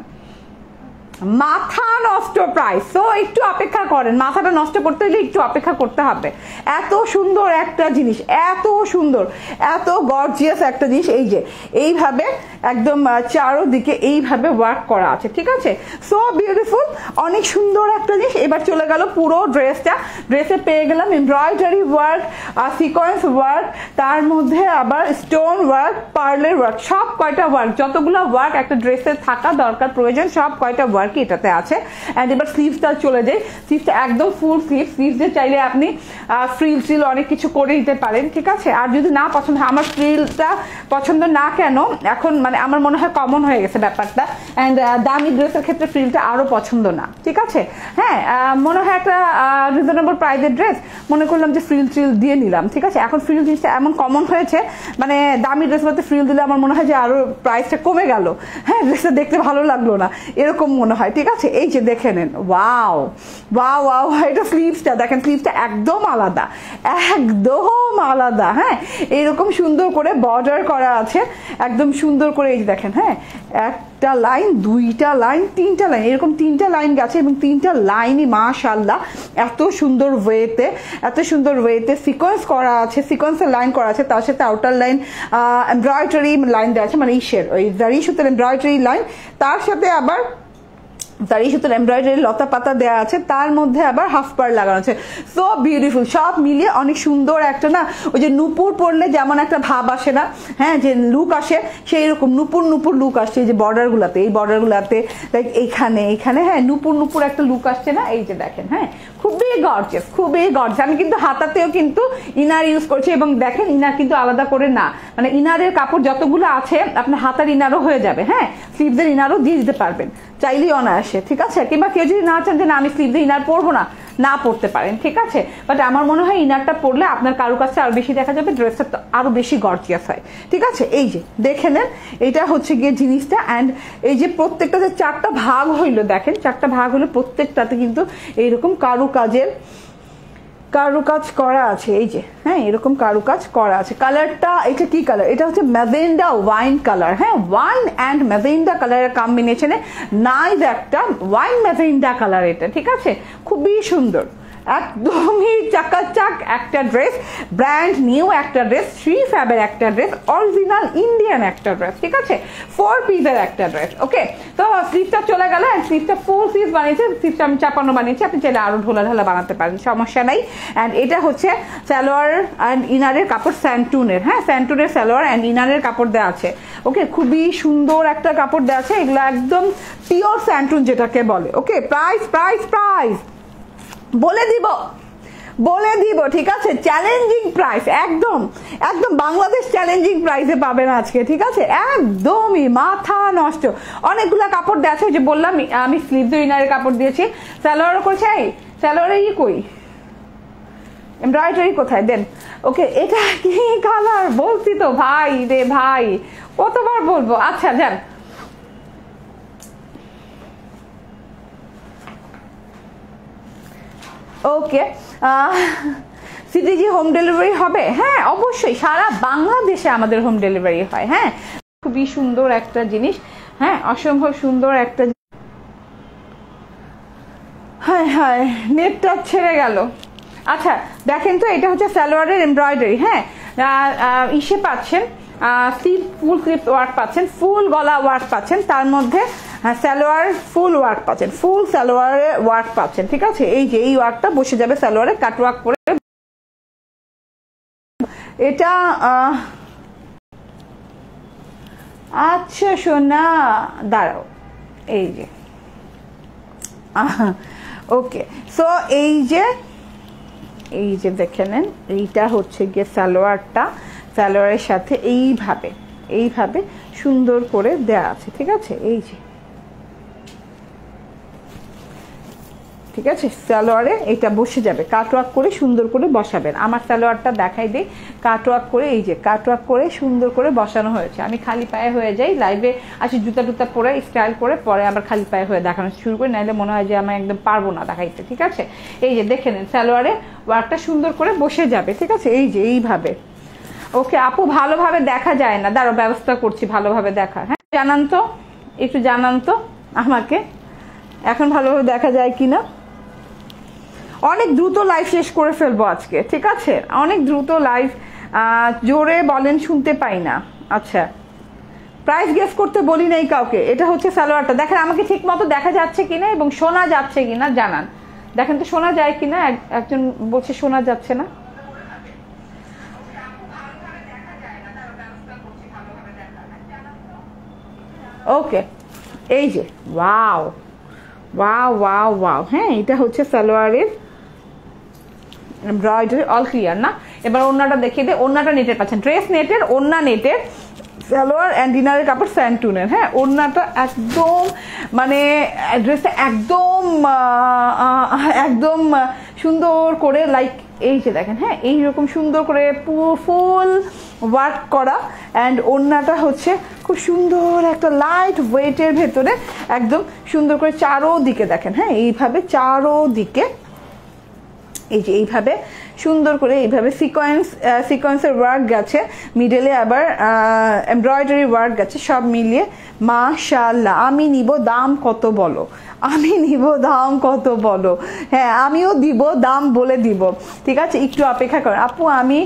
মাথা নষ্ট প্রাইস। তো একটু অপেক্ষা করেন, মাথাটা নষ্ট করতে হলে একটু অপেক্ষা করতে হবে। এত সুন্দর একটা জিনিস, এত সুন্দর, এত গর্জিয়াস একটা জিনিস। এই যে এইভাবে একদম চারোদিকে এইভাবে ওয়ার্ক করা আছে, ঠিক আছে? সো বিউটিফুল, অনেক সুন্দর একটা জিনিস। এবার চলে গেল পুরো ড্রেসটা, ড্রেসে পেয়ে গেলাম এমব্রয়ডারি ওয়ার্ক, সিকোয়েন্স ওয়ার্ক, তার মধ্যে আবার স্টোন ওয়ার্ক, পার্লের ওয়ার্ক, সব কয়টা ওয়ার্ক, যতগুলো ওয়ার্ক একটা ড্রেসে থাকা দরকার প্রয়োজন সব কয়টা ওয়ার্ক এটাতে আছে। এন্ড এবার স্লিভসটা চলে যায়, স্লিভসটা একদম ফুল স্লিভ, স্লিভসে চাইলে আপনি ফ্রিল ট্রিল অনেক কিছু করে দিতে পারেন, ঠিক আছে? আর যদি না পছন্দ হয়, আমার ফ্রিলটা পছন্দ না কেন এখন মানে আমার মনে হয় কমন হয়ে গেছে ব্যাপারটা। অ্যান্ড দামি ড্রেসের ক্ষেত্রে ফ্রিলটা আরো পছন্দ না, ঠিক আছে? হ্যাঁ মনে হয় একটা রিজনেবল প্রাইসের ড্রেস মনে করলাম যে ফ্রিল ট্রিল দিয়ে নিলাম, ঠিক আছে? এখন ফ্রিল জিনিসটা এমন কমন হয়েছে, মানে দামি ড্রেস বলতে ফ্রিল দিলে আমার মনে হয় যে আরো প্রাইসটা কমে গেল, হ্যাঁ ড্রেসটা দেখতে ভালো লাগলো না, এরকম মনে হয়, ঠিক আছে? এই যে দেখে নেন, ওয়াও ওয়াও ওয়াও, এটা স্লিভসটা দেখেন, স্লিভসটা একদম আলাদা, একদম আলাদা। হ্যাঁ এরকম সুন্দর করে বর্ডার করা আছে, একদম সুন্দর করে। এই যে দেখেন, হ্যাঁ একটা লাইন, দুইটা লাইন, তিনটা লাইন, এরকম তিনটা লাইন গেছে এবং তিনটা লাইনই মাশাআল্লাহ এত সুন্দর ওয়েতে, এত সুন্দর ওয়েতে সিকোয়েন্স করা আছে, সিকোয়েন্সের লাইন করা আছে, তার সাথে আউটার লাইন এমব্রয়ডারি লাইন দেওয়া আছে, মানে ইসের ওই জারি সুতার এমব্রয়ডারি লাইন, তার সাথে আবার জারি সুতার এমব্রয়ডারি লতা পাতা দেওয়া আছে, তার মধ্যে আবার হাফ পার লাগানো আছে। সো বিউটিফুল, সব মিলিয়ে অনেক সুন্দর একটা, না ওই যে নুপুর পরলে যেমন একটা ভাব আসে না, হ্যাঁ যে লুক আসে, সেই রকম নুপুর নুপুর লুক আসছে এই যে বর্ডার গুলাতে, এই বর্ডার গুলাতে লাইক এইখানে এইখানে, হ্যাঁ নুপুর নুপুর একটা লুক আসছে না? এই যে দেখেন, হ্যাঁ খুবই গর্জিয়াস, খুবই গর্জিয়াস। আমি কিন্তু হাতাতেও কিন্তু ইনার ইউজ করছি এবং দেখেন ইনার কিন্তু আলাদা করে না, মানে ইনারের কাপড় যতগুলো আছে আপনার হাতার ইনারও হয়ে যাবে, হ্যাঁ স্লিভসের ইনারও দিয়ে দিতে পারবেন চাইলেই অনায়াসে, ঠিক আছে? কিংবা কেউ যদি না চান যে না আমি স্লিভসের ইনার পরবো না, না পড়তে পারেন, ঠিক আছে? বাট আমার মনে হয় ইনারটা পরলে আপনার কারুকাজটা আরো বেশি দেখা যাবে, ড্রেসটা আরো বেশি গর্জিয়াস হয়, ঠিক আছে? এই যে দেখে নেন, এটা হচ্ছে গিয়ে জিনিসটা। অ্যান্ড এই যে প্রত্যেকটা যে চারটা ভাগ হইলো, দেখেন চারটা ভাগ হলো, প্রত্যেকটাতে কিন্তু এইরকম কারুকাজ করা আছে, এই যে হ্যাঁ এরকম কারুকাজ করা আছে। কালারটা এটা কি কালার? এটা হচ্ছে ম্যাজেন্ডা ওয়াইন কালার, হ্যাঁ ওয়াইন অ্যান্ড ম্যাজেন্ডা কালারের কম্বিনেশনে নাইস একটা ওয়াইন ম্যাজেন্ডা কালার এটা, ঠিক আছে? খুবই সুন্দর, একদমই চাকাচাক একটা ড্রেস, ব্র্যান্ড নিউ একটা ড্রেস, শ্রী ফ্যাবের একটা ড্রেস, অরিজিনাল ইন্ডিয়ান একটা ড্রেস, ঠিক আছে? 4 পিসের একটা ড্রেস। ওকে তো স্লিভটা চলে গেল, স্লিভটা ফুল স্লিভ বানিয়েছে, স্লিভটা আমি চাপানো বানিয়েছি, আপনি চাইলে আরো ঢোলা ঢালা বানাতে পারেন, সমস্যা নাই। অ্যান্ড এটা হচ্ছে সালোয়ার অ্যান্ড ইনারের কাপড় স্যান্টুনের, হ্যাঁ স্যান্টুনের সালোয়ার অ্যান্ড ইনারের কাপড় দেওয়া আছে। ওকে খুবই সুন্দর একটা কাপড় দেওয়া আছে, এগুলো একদম পিওর স্যান্টুন যেটাকে বলে। ওকে প্রাইস প্রাইস প্রাইস বলে দিব, ঠিক আছে? চ্যালেঞ্জিং প্রাইস, একদম একদম বাংলাদেশ চ্যালেঞ্জিং প্রাইসে পাবেন আজকে, ঠিক আছে? একদমই মাথা নষ্ট। অনেকগুলা কাপড় দেওয়া আছে, যে বললাম আমি স্লিভস ইনারের কাপড় দিয়েছি, সালোয়ারও করেছি, সালোয়ারে কই এমব্রয়ডারি কোথায় দেন? ওকে, এটা কি কালার? বলছি তো ভাই রে ভাই, কতবার বলবো। আচ্ছা যান, ওকে। সিটিজি হোম ডেলিভারি হবে? হ্যাঁ অবশ্যই, সারা বাংলাদেশে আমাদের হোম ডেলিভারি হয়। হ্যাঁ, খুবই সুন্দর একটা জিনিস। হ্যাঁ, অসম্ভব সুন্দর একটা। হায় হায়, নেটটা ছেড়ে গেল। আচ্ছা দেখেন তো, এটা হচ্ছে সালোয়ারের এমব্রয়ডারি। হ্যাঁ, ইসে পাচ্ছেন ফুল স্লিভ ওয়ার্ক পাচ্ছেন, ফুল গলা ওয়ার্ক পাচ্ছেন, তার মধ্যে সালোয়ার ফুল ওয়ার্ক পাচ্ছেন, ফুল সালোয়ারে ওয়ার্ক পাচ্ছেন। ঠিক আছে, এই যে এই ওয়ার্কটা বসে যাবে সালোয়ারে কাট ওয়ার্ক করে। এটা আচ্ছা সোনা, দাঁড়াও, এই যে ওকে। সো এই যে দেখে নেন, এইটা হচ্ছে গিয়ে সালোয়ারটা, সালোয়ারের সাথে এইভাবে সুন্দর করে দেয়া আছে। ঠিক আছে, এই যে ঠিক আছে, সালোয়ারে এটা বসে যাবে, কাটওয়ার্ক করে সুন্দর করে বসাবেন। আমার সালোয়ারটা দেখাই দিই, কাটওয়ার্ক করে, এই যে কাটওয়ার্ক করে সুন্দর করে বসানো হয়েছে। আমি খালি পায়ে হয়ে যাই, লাইভে আসি জুতা টুতা পরে স্টাইল করে, পরে আবার খালি পায়ে হয়ে দেখানো শুরু করি, নাহলে মনে হয় যে আমি একদম পারবো না দেখাইতে। ঠিক আছে, এই যে দেখে নেন, সালোয়ারে ওয়ার্কটা সুন্দর করে বসে যাবে। ঠিক আছে, এই যে এইভাবে। ওকে আপু, ভালোভাবে দেখা যায় না, দাঁড়াও ব্যবস্থা করছি ভালোভাবে দেখা। হ্যাঁ জানান তো, একটু জানান তো আমাকে এখন ভালোভাবে দেখা যায় কিনা। অনেক দ্রুত লাইভ শেষ করে ফেলবো আজকে। ঠিক আছে, অনেক দ্রুত লাইভ, জোরে বলেন, শুনতে পাই না। আচ্ছা, প্রাইস গেস করতে বলি নাই কাউকে। এটা হচ্ছে সালোয়ারটা, দেখেন আমাকে ঠিক মতো দেখা যাচ্ছে কিনা এবং শোনা যাচ্ছে কিনা জানান। দেখেন তো শোনা যায় কিনা, একজন বলছে শোনা যাচ্ছে না। ওকে, এই যে ওয়াও ওয়াও ওয়াও ওয়াও। হ্যাঁ, এটা হচ্ছে সালোয়ারের এমব্রয়ডারি, অল ক্লিয়ার না? এবার ওড়নাটা দেখিয়ে দে। ওড়নাটা নেটের পাচ্ছেন, ড্রেস নেটের, ওড়না নেটের, সালোয়ার অ্যান্ড ডিনারের কাপড় স্যান্টুনের। হ্যাঁ, ওড়নাটা একদম মানে ড্রেসটা একদম সুন্দর করে, লাইক এই যে দেখেন, হ্যাঁ এইরকম সুন্দর করে ফুল ওয়ার্ক করা। অ্যান্ড ওড়নাটা হচ্ছে খুব সুন্দর একটা লাইট ওয়েটের ভেতরে, একদম সুন্দর করে চারোদিকে দেখেন। হ্যাঁ, চারোদিকে এই যে এইভাবে সুন্দর করে এইভাবে সিকোয়েন্সের ওয়ার্ক গেছে, মিডলে আবার এমব্রয়ডারি ওয়ার্ক গেছে, সব মিলিয়ে মাশাআল্লাহ। আমি নিব দাম কত বলো, আমি নিব দাম কত বলো। হ্যাঁ, আমিও দিব, দাম বলে দিব। ঠিক আছে, একটু অপেক্ষা করেন আপু। আমি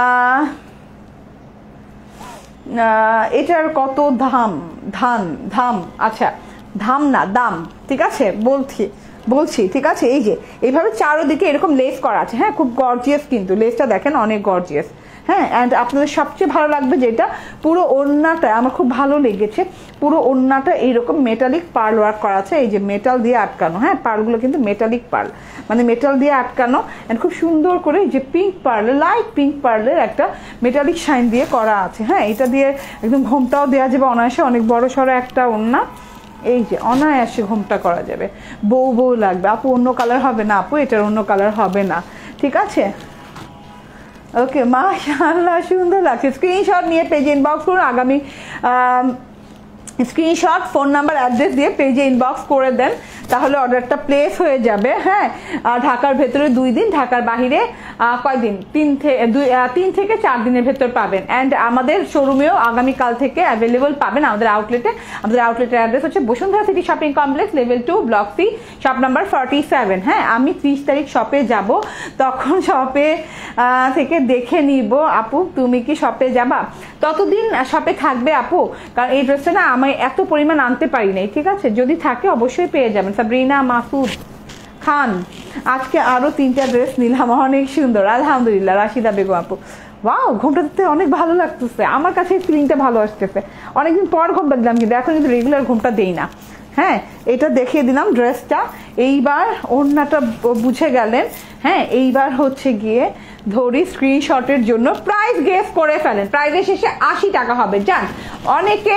এটার কত ধাম আচ্ছা ধাম না দাম। ঠিক আছে, বলছি ঠিক আছে। এই যে এইভাবে চারোদিকে এরকম লেস করা আছে। হ্যাঁ, খুব গর্জিয়াস, কিন্তু লেসটা দেখেন অনেক গর্জিয়াস। হ্যাঁ, অ্যান্ড আপনাদের সবচেয়ে ভালো লাগবে যেটা, পুরো ওড়নাটা আমার খুব ভালো লেগেছে, পুরো ওড়নাটা এইরকম মেটালিক পার্ল ওয়ার্ক করা আছে। এই যে মেটাল দিয়ে আটকানো। হ্যাঁ, পার্লগুলো কিন্তু মেটালিক পার্ল, মানে মেটাল দিয়ে আটকানো। অ্যান্ড খুব সুন্দর করে যে পিঙ্ক পার্লের, লাইট পিঙ্ক পার্লের একটা মেটালিক শাইন দিয়ে করা আছে। হ্যাঁ, এটা দিয়ে একদম ঘোমটাও দেওয়া যাবে অনায়াসে, অনেক বড় সড়ো একটা ওড়না। এই যে অনায়াসে ঘোমটা করা যাবে, বউ লাগবে। আপু অন্য কালার হবে না? আপু এটার অন্য কালার হবে না। ঠিক আছে, ওকে মাশাআল্লাহ, সুন্দর লাগছে। স্ক্রিনশট নিয়ে পেজে ইনবক্স করুন। আগামী স্ক্রিনশট, ফোন নাম্বার, অ্যাড্রেস দিয়ে পেজে ইনবক্স করে দেন, তাহলে অর্ডারটা প্লেস হয়ে যাবে। হ্যাঁ, ঢাকার ভেতরে 2 দিন, ঢাকার বাহিরে কয়দিন? 3 থেকে 4 দিনের ভেতর পাবেন। অ্যান্ড আমাদের শোরুমেও আগামীকাল থেকে অ্যাভেলেবল পাবেন আমাদের আউটলেটে। আমাদের আউটলেটের অ্যাড্রেস হচ্ছে Bashundhara city shopping complex, level 2, block C, shop number 47। হ্যাঁ, আমি 30 তারিখ শপে যাব, তখন শপে থেকে দেখে নিব। আপু তুমি কি শপে যাবা? ততদিন শপে থাকবে আপু, কারণ এই ড্রেসটা না আমি এত পরিমাণ আনতে পারি নাই। ঠিক আছে, যদি থাকে অবশ্যই পেয়ে যাবেন। সাবরিনা মাসুদ খান, আজকে আরো 3টা ড্রেস নিলাম, অনেক সুন্দর আলহামদুলিল্লাহ। রাশিদা বেগম আপু, ওয়াও ঘোমটা দিতে অনেক ভালো লাগতেছে, আমার কাছে ফিলিংটা ভালো আসতেছে। অনেকদিন পর ঘোমটা দিলাম, কিন্তু এখন কিন্তু রেগুলার ঘোমটা দেই না। হ্যাঁ, এটা দেখিয়ে দিলাম ড্রেসটা। এইবার ওড়নাটা বুঝে গেলেন। হ্যাঁ, এইবার হচ্ছে গিয়ে ধরি স্ক্রিনশটের জন্য প্রাইস গেস করে ফেলেন। প্রাইসের শেষে 80 টাকা হবে। যান, অনেকে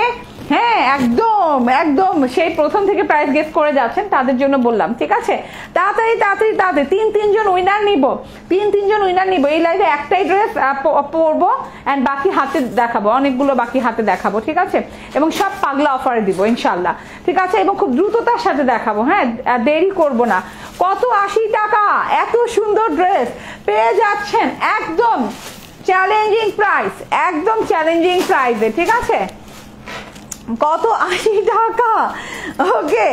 হ্যাঁ একদম একদম সেই প্রথম থেকে প্রাইস গেস করে যাচ্ছেন তাদের জন্য বললাম, ঠিক আছে? তাড়াতাড়ি তাড়াতাড়ি তাড়াতাড়ি তিনজন উইনার নিব, তিনজন উইনার নিব। এই লাইভে একটাই ড্রেস পরবো অ্যান্ড বাকি হাতে দেখাবো, অনেকগুলো বাকি হাতে দেখাবো, ঠিক আছে? এবং সব পাগলা অফারে দিব ইনশাল্লাহ, ঠিক আছে? এবং খুব দ্রুততার সাথে দেখাবো, হ্যাঁ দেরি করব না। কত 80 টাকা এত সুন্দর ড্রেস পেয়ে যাচ্ছেন একদম চ্যালেঞ্জিং প্রাইস, একদম চ্যালেঞ্জিং প্রাইসে, ঠিক আছে? কত 80 টাকা। ওকে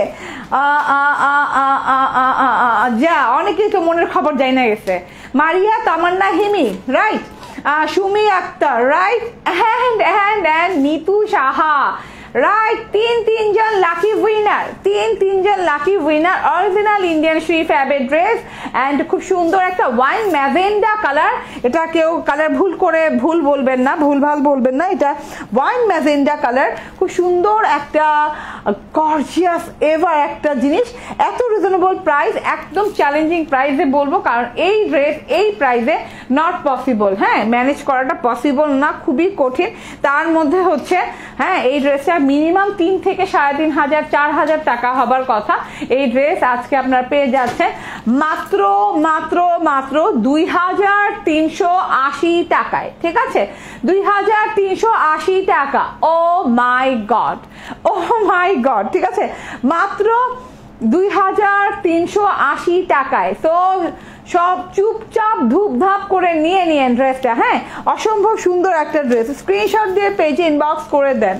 যা অনেকেই তো মনের খবর যাই না গেছে। Maria Tamanna Himi, right? Sumi Akter, right? And Nitu Saha, right? তিনজন লাকি উইনার, তিনজন lucky winner. Original Indian Shree ফ্যাবের ড্রেস অ্যান্ড খুব সুন্দর একটা ওয়াইন ম্যাজেন্ডা কালার। এটা কেউ কালার ভুল বলবেন না, ভুলভাল বলবেন না, এটা ওয়াইন ম্যাজেন্ডা কালার। খুব সুন্দর একটা গর্জিয়াস এভার একটা জিনিস, এত রিজনেবল প্রাইস, একদম চ্যালেঞ্জিং প্রাইসে বলবো, কারণ এই ড্রেস এই প্রাইসে নট পসিবল, হ্যাঁ ম্যানেজ করাটা পসিবল না, খুবই কঠিন। তার মধ্যে হচ্ছে হ্যাঁ এই ড্রেসটা মিনিমাম 3 থেকে 3,500 4,000 টাকা হবার কথা। এই ড্রেস আজকে আপনারা পেয়ে যাচ্ছেন মাত্র মাত্র মাত্র 2,380 টাকায়, ঠিক আছে? 2,380 টাকা। ও my god, oh my god, ঠিক আছে? মাত্র 2,380 টাকায়। তো সব চুপচাপ ধূপধাপ করে নিয়ে নিয়েন ড্রেসটা, হ্যাঁ অসম্ভব সুন্দর একটা ড্রেস। স্ক্রিনশট দিয়ে পেজে ইনবক্স করে দেন।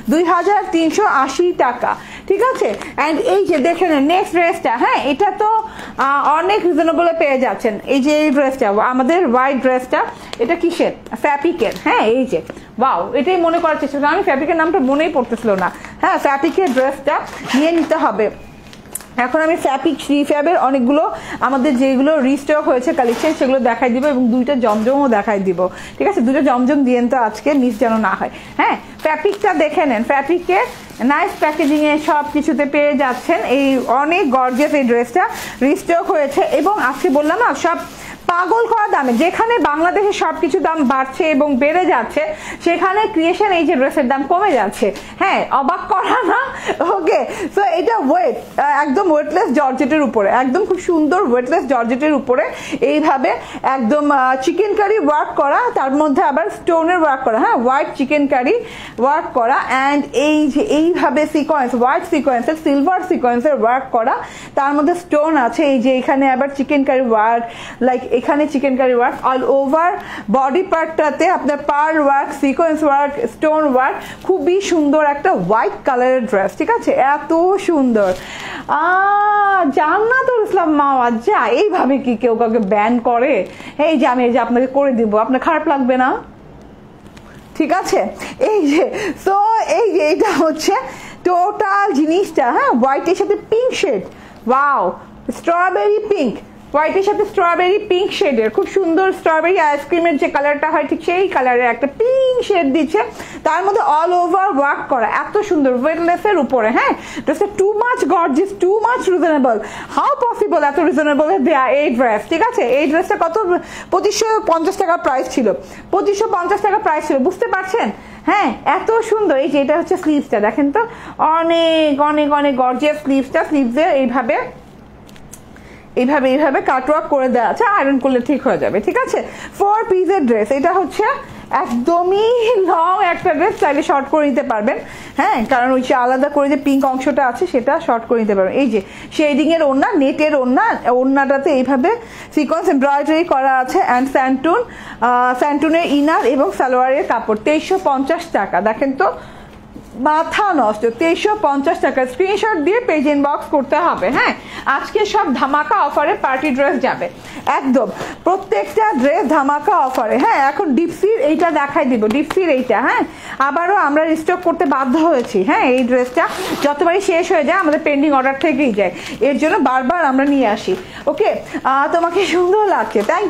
2,380 টাকা, ঠিক আছে? অ্যান্ড এই যে দেখে নেন নেক্সট ড্রেসটা, হ্যাঁ এটা তো অনেক রিজনেবলে পেয়ে যাচ্ছেন। এই যে এই ড্রেসটা আমাদের হোয়াইট ড্রেসটা, এটা কিসের? ফ্যাব্রিকের, হ্যাঁ এই যে ওয়াও, এটাই মনে করার চেষ্টা করছি, আমি ফ্যাব্রিকের নামটা মনেই পড়তেছিল না। হ্যাঁ ফ্যাব্রিকের ড্রেসটা নিয়ে নিতে হবে। এখন আমি শ্রী ফ্যাবের অনেকগুলো আমাদের যেগুলো রিস্টক হয়েছে কালেকশন সেগুলো দেখাই দিব এবং 2টা জমজমও দেখাই দিব, ঠিক আছে? 2টা জমজম দিয়েন তো আজকে, মিস যেন না হয়। হ্যাঁ ফ্যাব্রিকটা দেখে নেন, ফ্যাব্রিকের নাইস প্যাকেজিং এ সব কিছুতে পেয়ে যাচ্ছেন। এই অনেক গর্জিয়াস এই ড্রেসটা রিস্টক হয়েছে এবং আজকে বললাম না সব পাগল করা দামে। যেখানে বাংলাদেশে সবকিছু দাম বাড়ছে এবং বেড়ে যাচ্ছে, সেখানে ক্রিয়েশন এই যে ড্রেসের দাম কমে যাচ্ছে। হ্যাঁ অবাক করা না? ওকে সো এটা ওয়েট একদম ওয়েটলেস জর্জেটের উপরে, একদম খুব সুন্দর ওয়েটলেস জর্জেটের উপরে এইভাবে একদম চিকেন কারি ওয়ার্ক করা, তার মধ্যে আবার স্টোনের ওয়ার্ক করা, হ্যাঁ হোয়াইট চিকেন কারি ওয়ার্ক করা অ্যান্ড এই যে এইভাবে সিকোয়েন্স হোয়াইট সিকোয়েন্সের সিলভার সিকোয়েন্সের ওয়ার্ক করা, তার মধ্যে স্টোন আছে। এই যে এখানে আবার চিকেন কারি ওয়ার্ক, লাইক এখানে chikankari work all over body পার্টটাতে আপনার পার ওয়ার্ক, সিকোয়েন্স ওয়ার্ক, স্টোন ওয়ার্ক, খুবই সুন্দর একটা হোয়াইট কালারের ড্রেস, ঠিক আছে? এত সুন্দর। জান্নাতুল ইসলাম মাওয়া, যা এইভাবে কি কেউ কাউকে ব্যান করে? এই যে আমি এই যে আপনাকে করে দিব, আপনার খারাপ লাগবে না? ঠিক আছে এই যে সো এই যে এটা হচ্ছে টোটাল জিনিসটা, হ্যাঁ হোয়াইটের সাথে pink shade, wow strawberry pink, হোয়াইটের সাথে স্ট্রবেরি পিঙ্ক শেডের খুব সুন্দর স্ট্রবেরি আইসক্রিমের যে কালারটা হয় ঠিক সেই কালারের একটা পিঙ্ক শেড দিচ্ছে, তার মধ্যে অল ওভার ওয়ার্ক করা, এত সুন্দর ওয়েটলেসের উপরে। হ্যাঁ ড্রেসটা too much gorgeous, too much reasonable. How possible এত রিজনেবল দেয়া এই ড্রেস, ঠিক আছে? এই ড্রেসটা কত 2,550 টাকা প্রাইস ছিল, 2,550 টাকা প্রাইস ছিল, বুঝতে পারছেন? হ্যাঁ এত সুন্দর। এই যে এটা হচ্ছে স্লিভসটা, দেখেন তো অনেক অনেক অনেক গর্জিয়াস স্লিভসটা, স্লিভসে এইভাবে এইভাবে এইভাবে কাটওয়ার্ক করে দেওয়া আছে, আয়রন করলে ঠিক হয়ে যাবে, ঠিক আছে? 4 পিসের ড্রেস, এটা হচ্ছে একদমই লং একটা ড্রেস, চাইলে শর্ট করে নিতে পারবেন। হ্যাঁ কারণ ওই যে আলাদা করে যে পিঙ্ক অংশটা আছে সেটা শর্ট করে নিতে পারবেন। এই যে শেডিং এর ওড়না, নেটের ওড়না, ওড়নাটাতে এইভাবে সিকোয়েন্স এমব্রয়ডারি করা আছে অ্যান্ড স্যান্টুনের ইনার এবং সালোয়ারের কাপড়। 2,350 টাকা, দেখেন তো মাথা নষ্ট, 2,350 টাকা। স্ক্রিনশট দিয়ে পেজ ইনবক্স করতে হবে। হ্যাঁ আজকে সব ধামাকা অফারে পার্টি ড্রেস যাবে, একদম প্রত্যেকটা ড্রেস ধামাকা অফারে। হ্যাঁ এখন ডিপসির এইটা দেখাই দিব, ডিপসির এইটা হ্যাঁ আবারও আমরা রিস্টক করতে বাধ্য হয়েছি। হ্যাঁ এই ড্রেসটা যতবারই শেষ হয়ে যায় আমাদের পেন্ডিং অর্ডার থেকেই যায়, এর জন্য বারবার আমরা নিয়ে আসি। ওকে তোমাকে সুন্দর লাগছে, থ্যাংক ইউ।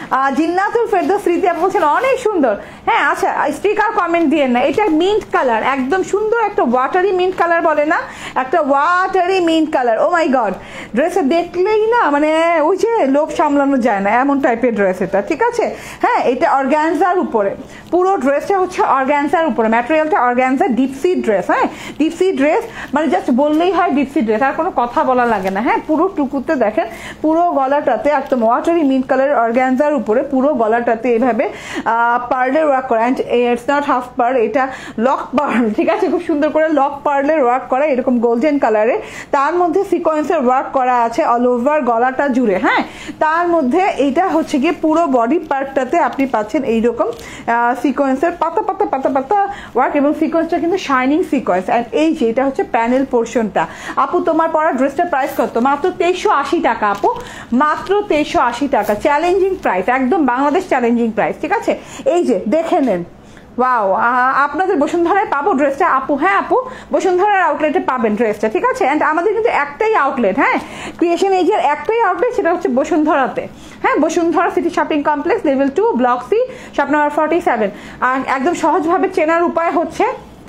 জিন্নাতুল ফেরদৌস স্মৃতি আপু বলছেন অনেক সুন্দর। হ্যাঁ আচ্ছা, স্টিকার কমেন্ট দিয়ে না, এটা মিন্ট কালার, একদম সুন্দর একটা ওয়াটারি মিন্ট কালার বলে না, একটা watery mint colour. Oh my god, ড্রেসে দেখলেই না মানে ওই যে লোভ সামলানো যায় না এমন টাইপের ড্রেস এটা, ঠিক আছে। হ্যাঁ এটা অর্গানজার উপরে, পুরো ড্রেসটা হচ্ছে অর্গানজার উপরে, ম্যাটেরিয়ালটা অর্গানজার, ডিপসি ড্রেস। হ্যাঁ ডিপসি ড্রেস মানে জাস্ট বললেই হয় ডিপসি ড্রেস, আর কোনো কথা বলা লাগে না। হ্যাঁ পুরো টুকুতে দেখেন, পুরো গলাটাতে একদম ওয়াটারি মিন্ট কালারের অর্গানজার উপরে পুরো গলাটাতে এভাবে পার্লের ওয়ার্ক করা, and it's not half pearl, এটা লক পার্ল, ঠিক আছে, খুব সুন্দর করে লক পার্লের ওয়ার্ক করা এরকম গোল্ডেন কালারে, তার মধ্যে সিকোয়েন্সের ওয়ার্ক করা আছে অল ওভার গলাটা জুড়ে। হ্যাঁ তার মধ্যে এটা হচ্ছে গিয়ে পুরো বডি পার্টটাতে আপনি পাচ্ছেন এইরকম সিকোয়েন্সের পাতা পাতা পাতা পাতা ওয়ার্ক, এবং সিকোয়েন্সটা কিন্তু শাইনিং সিকোয়েন্স। অ্যান্ড এই যে এটা হচ্ছে প্যানেল পোর্শনটা। আপু তোমার পরা ড্রেসটার প্রাইস কত? মাত্র 2380 টাকা আপু, মাত্র 2380 টাকা, চ্যালেঞ্জিং প্রাইস, একদম বাংলাদেশ চ্যালেঞ্জিং প্রাইস, ঠিক আছে। এই যে দেখে নেন, ওয়াও, আপনাদের বসুন্ধরায় পাবো ড্রেসটা আপু? হ্যাঁ আপু, বসুন্ধরার আউটলেটে পাবেন ড্রেসটা, ঠিক আছে। অ্যান্ড আমাদের কিন্তু একটাই আউটলেট, হ্যাঁ ক্রিয়েশন এজের একটাই আউটলেট, সেটা হচ্ছে বসুন্ধরাতে। হ্যাঁ Bashundhara city shopping complex, level 2, block C, shop number 47। আর একদম সহজভাবে চেনার উপায় হচ্ছে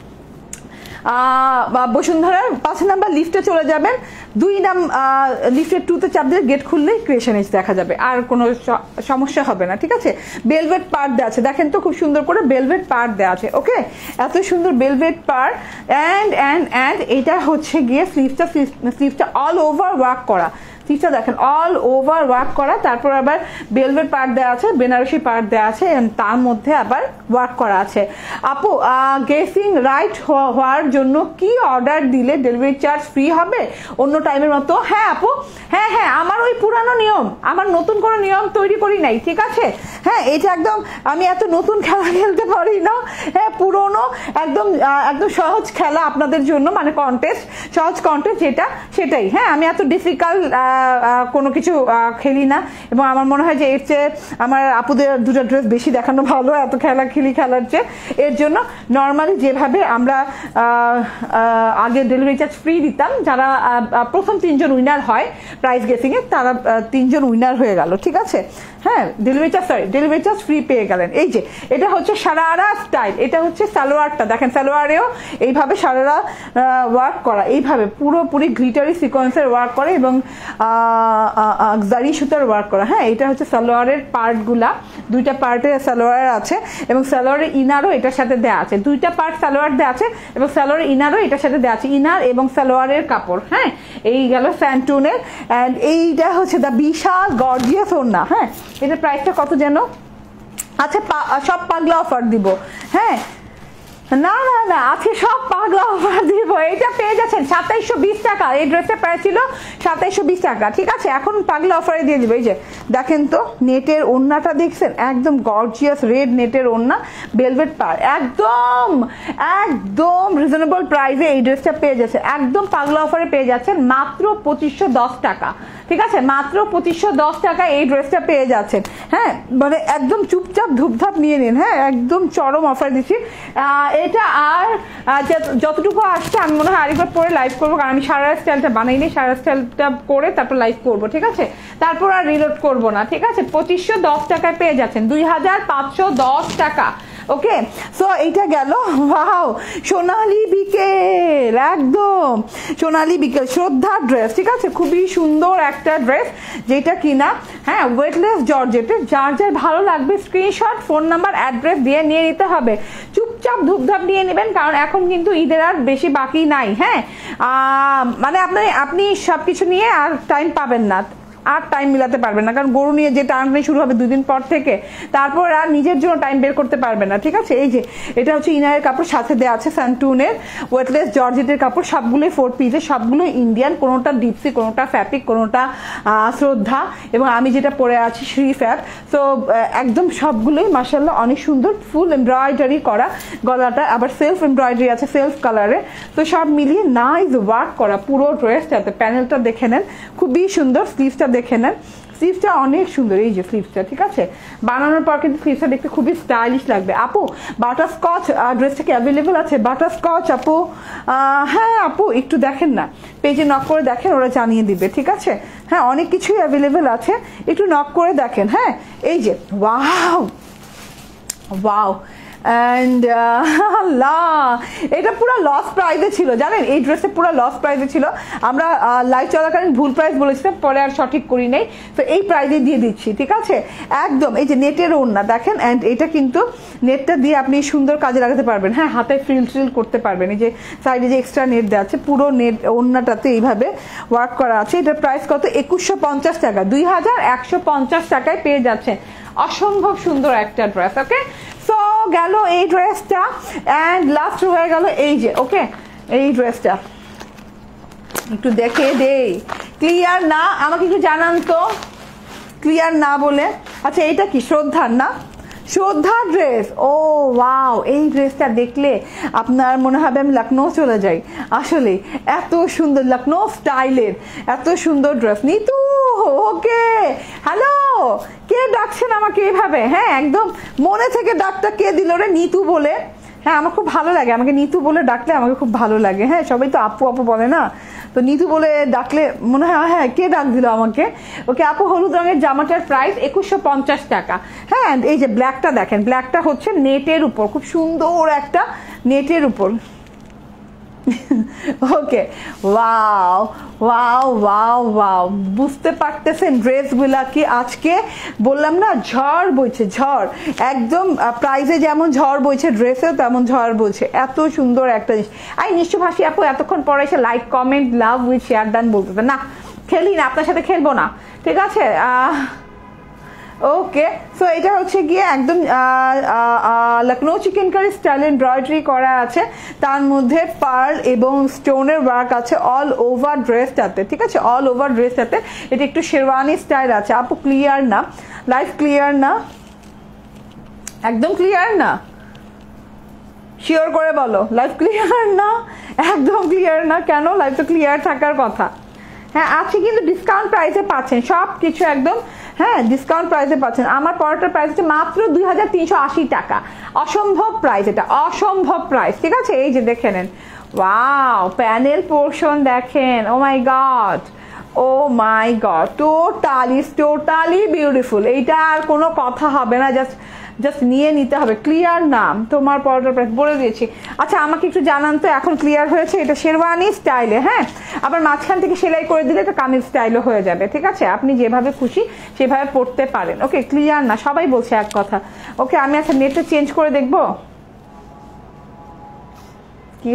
বসুন্ধরার 5 নাম্বার লিফটে চলে যাবেন, 2 লিফটের 2তে চাপ দিয়ে গেট খুললেই ক্রিয়েশন এজ দেখা যাবে, আর কোনো সমস্যা হবে না, ঠিক আছে। বেলভেট পার্ট দেওয়া আছে, দেখেন তো খুব সুন্দর করে বেলভেট পার্ট দেওয়া আছে। ওকে, এত সুন্দর বেলভেট পার্ট। অ্যান্ড এটা হচ্ছে গিয়ে স্লিভসটা অল ওভার ওয়ার্ক করা, স্লিভসটা দেখেন অল ওভার ওয়ার্ক করা, তারপর আবার বেলভেট পার্ট দেওয়া আছে, বেনারসি পার্ট দেওয়া আছে, তার মধ্যে আবার ওয়ার্ক করা আছে। আপু গেসিং রাইট হওয়ার জন্য কি অর্ডার দিলে ডেলিভারি চার্জ ফ্রি হবে অন্য টাইমের মতো? হ্যাঁ আপু, হ্যাঁ হ্যাঁ, আমার ওই পুরানো নিয়ম, আমার নতুন কোনো নিয়ম তৈরি করি নাই, ঠিক আছে। হ্যাঁ এটা একদম, আমি এত নতুন খেলা খেলতে পারি না, হ্যাঁ পুরোনো একদম একদম সহজ খেলা আপনাদের জন্য, মানে কন্টেস্ট, সহজ কন্টেস্ট যেটা সেটাই। হ্যাঁ আমি এত ডিফিকাল্ট কোনো কিছু খেলি না, এবং আমার মনে হয় যে এর চেয়ে আমার আপুদের 2টা ড্রেস বেশি দেখানো ভালো এত খেলা খেলার চেয়ে। এর জন্য নর্মালি যেভাবে আমরা আগে ডেলিভারি চার্জ ফ্রি দিতাম, যারা প্রথম 3 জন উইনার হয় প্রাইজ গেসিংয়ে, তারা 3 জন উইনার হয়ে গেল, ঠিক আছে। হ্যাঁ ডেলিভারি চার্জ ফ্রি পেয়ে গেলেন। এই যে এটা হচ্ছে সারারা স্টাইল, এটা হচ্ছে সালোয়ারটা, দেখেন সালোয়ারেও এইভাবে সারারা ওয়ার্ক করা, এইভাবে পুরোপুরি গ্লিটারি সিকোয়েন্সের ওয়ার্ক করে এবং জারি সুতার ওয়ার্ক করা। হ্যাঁ এটা হচ্ছে সালোয়ারের পার্টগুলা, 2টা পার্টে সালোয়ার আছে, এবং সালোয়ারের ইনারও এটার সাথে দেওয়া আছে, 2টা পার্ট সালোয়ার দেওয়া আছে, এবং সালোয়ারের ইনারও এটার সাথে দেওয়া আছে, ইনার এবং সালোয়ারের কাপড়। হ্যাঁ এই গেল স্যান্টুনের। অ্যান্ড এইটা হচ্ছে দা বিশাল গর্জিয়াস ওড়না। হ্যাঁ এটার প্রাইসটা কত যেন? আচ্ছা সব পাগলা অফার দিব। হ্যাঁ না না না, আজকে সব পাগলা অফার দিব। এটা পেয়ে যাচ্ছেন 2720 টাকা, এই ড্রেসটা প্রাইস ছিল 2720 টাকা, ঠিক আছে। এখন পাগলা অফারে দিয়ে দিব। এই যে দেখেন তো নেটের ওড়নাটা দেখছেন, একদম গর্জিয়াস রেড নেটের ওড়না, ভেলভেট পার, একদম একদম রিজনেবল প্রাইসে এই ড্রেসটা পেয়ে যাচ্ছেন, একদম পাগলা অফারে পেয়ে যাচ্ছেন মাত্র 2510 টাকা, ঠিক আছে। মাত্র 2510 টাকা এই ড্রেসটা পেয়ে যাচ্ছেন। হ্যাঁ মানে একদম চুপচাপ ধুপধাপ নিয়ে নিন। হ্যাঁ একদম চরম অফার দিচ্ছি এটা। আর যতটুকু আসছে আমি মনে হয় আরেকবার পরে লাইভ করবো, কারণ আমি সারা স্টাইলটা বানাইনি, সারা স্টাইলটা করে তারপর লাইভ করবো, ঠিক আছে। তারপর আর রিলোড করবো না, ঠিক আছে। 2510 টাকায় পেয়ে যাচ্ছেন, 2510 টাকা। ওকে সো এইটা গেল। ওয়াও সোনালী বিকেল, একদম সোনালী বিকেল, শ্রদ্ধার ড্রেস, ঠিক আছে। খুবই সুন্দর একটা ড্রেস যেটা কিনা হ্যাঁ ওয়েটলেস জর্জেটের। যার যার ভালো লাগবে স্ক্রিনশট, ফোন নাম্বার, অ্যাড্রেস দিয়ে নিয়ে নিতে হবে। চুপচাপ ধুপধাপ নিয়ে নেবেন, কারণ এখন কিন্তু ঈদের আর বেশি বাকি নাই। হ্যাঁ মানে আপনি সবকিছু নিয়ে আর টাইম পাবেন না, আর টাইম মিলাতে পারবেন না, কারণ গরু নিয়ে যে টার্মে শুরু হবে 2 দিন পর থেকে, তারপর আর নিজের জন্য টাইম বের করতে পারবেন না, ঠিক আছে। এই যে এটা হচ্ছে ইনারের কাপড়, সাথে দেওয়া আছে স্যান্টুনের ওয়েটলেস জর্জেটের কাপড়, সবগুলোই 4 পিসে, সবগুলো ইন্ডিয়ান, কোনোটা ডিপসি, কোনোটা ফ্যাব্রিক, কোনোটা শ্রদ্ধা, এবং আমি যেটা পরে আছি শ্রী ফ্যাব। তো একদম সবগুলোই মাশাআল্লাহ অনেক সুন্দর, ফুল এমব্রয়ডারি করা, গলাটা আবার সেলফ এমব্রয়ডারি আছে সেলফ কালারে। তো সব মিলিয়ে নাইস ওয়ার্ক করা পুরো ড্রেসটাতে। প্যানেলটা দেখে নেন, খুবই সুন্দর, স্লিভসটা দেখে নেন, স্লিভসটা অনেক সুন্দর, এই যে স্লিভসটা, ঠিক আছে, বানানোর পর কিন্তু স্লিভসটা দেখতে খুবই স্টাইলিশ লাগবে। আপু বাটারস্কচ ড্রেসটা কি অ্যাভেলেবেল আছে? বাটারস্কচ আপু, হ্যাঁ আপু একটু দেখেন না, পেজে নক করে দেখেন, ওরা জানিয়ে দিবে, ঠিক আছে। হ্যাঁ অনেক কিছুই অ্যাভেলেবেল আছে, একটু নক করে দেখেন। হ্যাঁ এই যে ওয়াও ওয়াও, অ্যান্ড আল্লাহ এটা পুরো লস প্রাইসে ছিল জানেন, এই ড্রেসটা পুরো লস প্রাইসে ছিল। আমরা লাইভ চলাকালীন ভুল প্রাইস বলেছিলাম, পরে আর সঠিক করি নাই, তো এই প্রাইসে দিয়ে দিচ্ছি, ঠিক আছে। একদম এই যে নেটের ওড়না দেখেন, অ্যান্ড এটা কিন্তু নেটটা দিয়ে আপনি সুন্দর কাজে লাগাতে পারবেন। হ্যাঁ হাতে ফ্রিল ট্রিল করতে পারবেন, এই যে সাইডে যে এক্সট্রা নেট দেওয়া আছে, পুরো নেট ওড়নাটাতে এইভাবে ওয়ার্ক করা আছে। এটার প্রাইস কত? 2150 টাকা, 2150 টাকায় পেয়ে যাচ্ছেন। অসম্ভব সুন্দর একটা ড্রেস। ওকে সো গেল এই ড্রেসটা, অ্যান্ড লাস্ট হয়ে গেল এই যে, ওকে এই ড্রেসটা একটু দেখে দেই, ক্লিয়ার না আমাকে একটু জানান তো, ক্লিয়ার না বলে। আচ্ছা এটা কি শ্রদ্ধার না? শ্রদ্ধা ড্রেস, ও ওয়াও, এই ড্রেসটা দেখলে আপনার মনে হবে আমি লখনৌ চলে যাই। আসলে এত সুন্দর লখনৌ স্টাইলের, এত সুন্দর ড্রেস। নিতু ওকে, হ্যালো, কে ডাকছেন আমাকে এইভাবে? হ্যাঁ একদম মনে থেকে ডাকটা কে দিল রে, নিতু বলে? হ্যাঁ আমার খুব ভালো লাগে, আমাকে নিতু বলে ডাকলে আমাকে খুব ভালো লাগে। হ্যাঁ সবাই তো আপু আপু বলে না, তো নিতু বলে ডাকলে মনে হয় হ্যাঁ কে ডাক দিল আমাকে। ওকে আপু হলুদ রঙের জামাটার প্রাইস 2150 টাকা। হ্যাঁ এই যে ব্ল্যাকটা দেখেন, ব্ল্যাকটা হচ্ছে নেটের উপর, খুব সুন্দর একটা নেটের উপর। Okay wow wow wow wow, বুঝতে পারতেছেন ড্রেসগুলা কি আজকে বললাম না ঝড় বইছে, ঝড় একদম, প্রাইসে যেমন ঝড় বইছে ড্রেসেও তেমন ঝড় বইছে। এত সুন্দর একটা জিনিস। আই নিশ্চয়ভাষী আপু এতক্ষণ পরে এসে like comment love with share done বলতেছে, না খেলি না, আপনার সাথে খেলবো না, ঠিক আছে। ওকে সো এটা হচ্ছে গিয়ে একদম Lucknow chikankari style embroidery করা আছে, তার মধ্যে পার্ল এবং স্টোনের ওয়ার্ক আছে অল ওভার ড্রেসটাতে, ঠিক আছে, অল ওভার ড্রেসটাতে। এটা একটু শেরওয়ানি স্টাইল আছে। আপু ক্লিয়ার না? লাইভ ক্লিয়ার না? একদম ক্লিয়ার না? শিওর করে বলো লাইভ ক্লিয়ার না? একদম ক্লিয়ার না? কেন? লাইভ তো ক্লিয়ার থাকার কথা। হ্যাঁ আছে কিন্তু ডিসকাউন্ট প্রাইসে পাচ্ছেন সব কিছু একদম, হ্যাঁ ডিসকাউন্ট প্রাইসে পাচ্ছেন। আমার পরোটার প্রাইস হচ্ছে মাত্র 2380 টাকা। অসম্ভব প্রাইস, এটা অসম্ভব প্রাইস, ঠিক আছে। এই যে দেখে নেন, ওয়াও প্যানেল পোর্শন দেখেন, oh my god, oh my god, totally beautiful. এইটা আর কোনো কথা হবে না, জাস্ট নিয়ে নিতে হবে। ক্লিয়ার নাম তোমার পরোটার প্রাইস বলে দিয়েছি। আচ্ছা আমাকে একটু জানান তো এখন ক্লিয়ার হয়েছে? এটা শেরওয়ানি স্টাইলে, হ্যাঁ আবার মাঝখান থেকে সেলাই করে দিলে এটা কামিজ স্টাইলও হয়ে যাবে, ঠিক আছে, আপনি যেভাবে খুশি সেভাবে পড়তে পারেন। ওকে ক্লিয়ার না? সবাই বলছে এক কথা। ওকে আমি আচ্ছা নেটটা চেঞ্জ করে দেখবো কি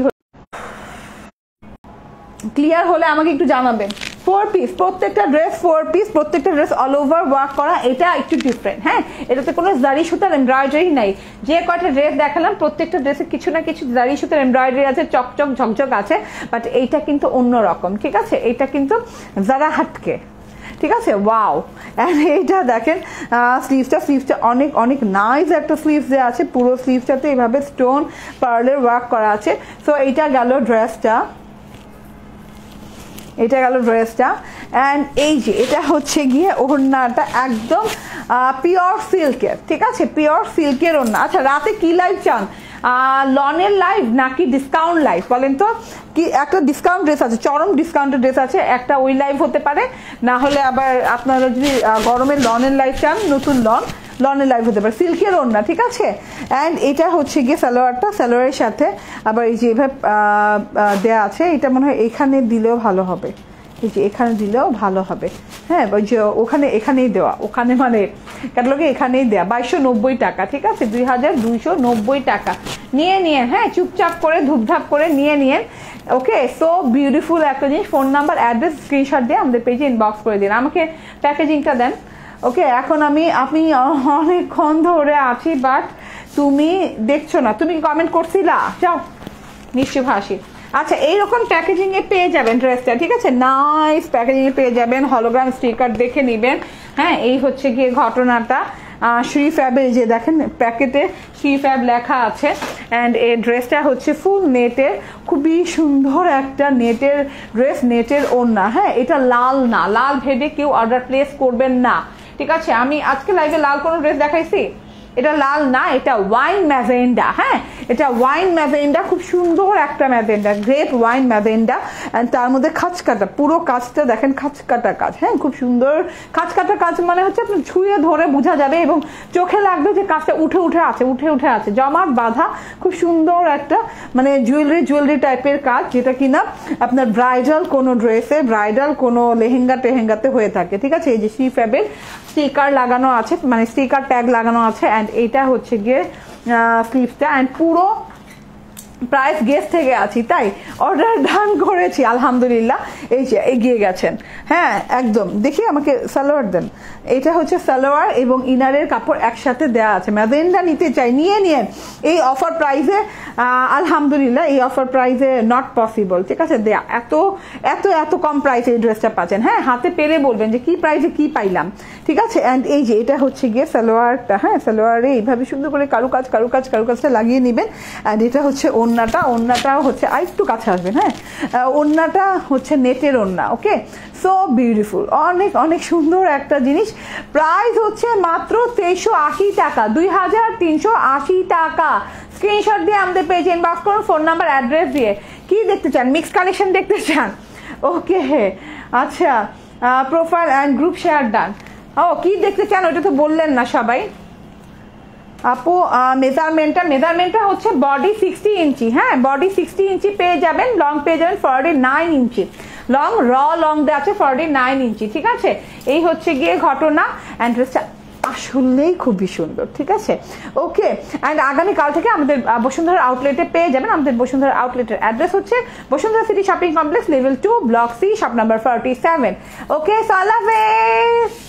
ক্লিয়ার হলে আমাকে একটু জানাবেন। 4 পিস প্রত্যেকটা ড্রেস, 4 পিস প্রত্যেকটা ড্রেস অল ওভার ওয়ার্ক করা, এটা একটু ডিফারেন্ট। হ্যাঁ এটাতে কোনো জারি সুতার এমব্রয়ডারি নাই। যে কয়টা ড্রেস দেখালাম প্রত্যেকটা ড্রেসে কিছু না কিছু জারি সুতার এমব্রয়ডারি আছে, চকচক ঝকঝক আছে, বাট এইটা কিন্তু অন্যরকম, ঠিক আছে। এটা কিন্তু যারা হাটকে, ঠিক আছে। ওয়াও, এইটা দেখেন স্লিভসটা অনেক অনেক নাইস একটা স্লিভস দেওয়া আছে, পুরো স্লিভসটাতে এইভাবে স্টোন পার্লের ওয়ার্ক করা আছে। সো এইটা গেল ড্রেসটা, এটা গেল ড্রেসটা। অ্যান্ড এই যে এটা হচ্ছে গিয়ে ওড়নাটা একদম পিওর সিল্কের, ঠিক আছে, পিওর সিল্কের ওড়না। আচ্ছা রাতে কি লাইভ চান, লনের লাইভ নাকি ডিসকাউন্ট লাইভ বলেন তো? কি একটা ডিসকাউন্ট ড্রেস আছে, চরম ডিসকাউন্টের ড্রেস আছে, একটা ওই লাইভ হতে পারে, না হলে আবার আপনারা যদি গরমের লনের লাইভ চান, নতুন লনের লাইভ হতে পারে, সিল্কের ওড়না, ঠিক আছে। অ্যান্ড এটা হচ্ছে গিয়ে সালোয়ারটা, সালোয়ারের সাথে আবার এই যে এভাবে দেওয়া আছে, এটা মনে হয় এখানে দিলেও ভালো হবে, এই যে এখানে দিলেও ভালো হবে। হ্যাঁ ওই যে ওখানে এখানেই দেওয়া, ওখানে মানে ক্যাটালগে এখানেই দেওয়া, 2290 টাকা, ঠিক আছে, 2290 টাকা। নিয়ে হ্যাঁ চুপচাপ করে ধুপধাপ করে নিয়ে ওকে। সো বিউটিফুল একটা জিনিস। ফোন নাম্বার অ্যাড্রেস স্ক্রিনশট দিয়ে আমাদের পেজে ইনবক্স করে দিন, আমাকে প্যাকেজিংটা দেন। ওকে এখন আপনি অনেকক্ষণ ধরে আছি, বাট তুমি দেখছো না, তুমি কমেন্ট করছিলা, যাও নিশ্চয়ভাষী। আচ্ছা এইরকম প্যাকেজিং এ পেয়ে যাবেন ড্রেসটা, ঠিক আছে, নাইস প্যাকেজিং এ পেয়ে যাবেন, হলোগ্রাম স্টিকার দেখে নিবেন। হ্যাঁ এই হচ্ছে গিয়ে ঘটনাটা। শ্রী ফ্যাবের, যে দেখেন প্যাকেটে শ্রী ফ্যাব লেখা আছে। অ্যান্ড এই ড্রেসটা হচ্ছে ফুল নেটের, খুবই সুন্দর একটা নেটের ড্রেস, নেটের ওড়না। হ্যাঁ, এটা লাল না, লাল ভেবে কেউ অর্ডার প্লেস করবেন না, ঠিক আছে? আমি আজকে লাইভে লাল কোনো ড্রেস দেখাইছি? এটা লাল না, এটা ওয়াইন ম্যাজেন্ডা। হ্যাঁ, এটা ওয়াইন ম্যাজেন্ডা, খুব সুন্দর একটা magenta, great wine magenta. And তার মধ্যে খাঁচকাটা, পুরো কাজটা দেখেন খাঁচকাটা কাজ। হ্যাঁ, খুব সুন্দর খাঁচকাটা কাজ, মানে হচ্ছে আপনি ছুঁয়ে ধরে বোঝা যাবে এবং চোখে লাগবে যে কাজটা উঠে উঠে আছে, উঠে উঠে আছে, জমাট বাঁধা, খুব সুন্দর একটা মানে জুয়েলারি টাইপের কাজ, যেটা কিনা আপনার ব্রাইডাল কোনো ড্রেসে, ব্রাইডাল কোনো লেহেঙ্গা টেহেঙ্গাতে হয়ে থাকে, ঠিক আছে? এই যে শ্রী ফ্যাবের স্টিকার লাগানো আছে, মানে স্টিকার ট্যাগ লাগানো আছে। অ্যান্ড এইটা হচ্ছে গিয়ে স্লিভসটা। অ্যান্ড পুরো প্রাইস গেস থেকে আছি, তাই অর্ডার ডান করেছি আলহামদুলিল্লাহ। এই যে এগিয়ে গেছেন। হ্যাঁ, একদম। দেখি আমাকে সালোয়ার দেন। এটা হচ্ছে সালোয়ার এবং ইনারের কাপড় একসাথে দেওয়া আছে। ম্যাজেন্ডা নিতে চাই, নিয়ে নিয়ে এই অফার প্রাইসে, আলহামদুলিল্লাহ এই অফার প্রাইসে নট পসিবল, ঠিক আছে? দেয়া এত এত এত কম প্রাইসে এই ড্রেসটা পাচ্ছেন। হ্যাঁ, হাতে পেরে বলবেন যে কি প্রাইসে কি পাইলাম, ঠিক আছে? অ্যান্ড এই যে এটা হচ্ছে গিয়ে সালোয়ারটা। হ্যাঁ, সালোয়ারে এইভাবে সুন্দর করে কারুকাজটা লাগিয়ে নেবেন। অ্যান্ড এটা হচ্ছে ওড়নাটাও হচ্ছে, আরেকটু কাছে আসবেন। হ্যাঁ, ওড়নাটা হচ্ছে নেটের ওড়না। ওকে, সো বিউটিফুল, অনেক অনেক সুন্দর একটা জিনিস। প্রাইস হচ্ছে মাত্র 2380 টাকা, 2380 টাকা। স্ক্রিনশট দিয়ে আমাদের পেজে ইনবক্স করুন, ফোন নাম্বার অ্যাড্রেস দিয়ে। কি দেখতে চান? মিক্স কালেকশন দেখতে চান? ওকে, আচ্ছা, profile and group share done. ও, কি দেখতে চান ওটা তো বললেন না সবাই। আপু মেজারমেন্টটা হচ্ছে বডি 60 ইঞ্চি। হ্যাঁ, বডি 60 ইঞ্চি পেয়ে যাবেন, লং পেয়ে যাবেন 49 ইঞ্চি, লং লং দেওয়া আছে 49 ইঞ্চি, ঠিক আছে? এই হচ্ছে গিয়ে ঘটনা। অ্যান্ড ড্রেসটা আসলেই খুবই সুন্দর, ঠিক আছে? ওকে, অ্যান্ড আগামীকাল থেকে আমাদের বসুন্ধরা আউটলেটে পেয়ে যাবেন। আমাদের বসুন্ধরা আউটলেটের অ্যাড্রেস হচ্ছে Bashundhara city shopping complex, level 2, block C, shop number 47। Okay, so আল্লাহ হাফেজ।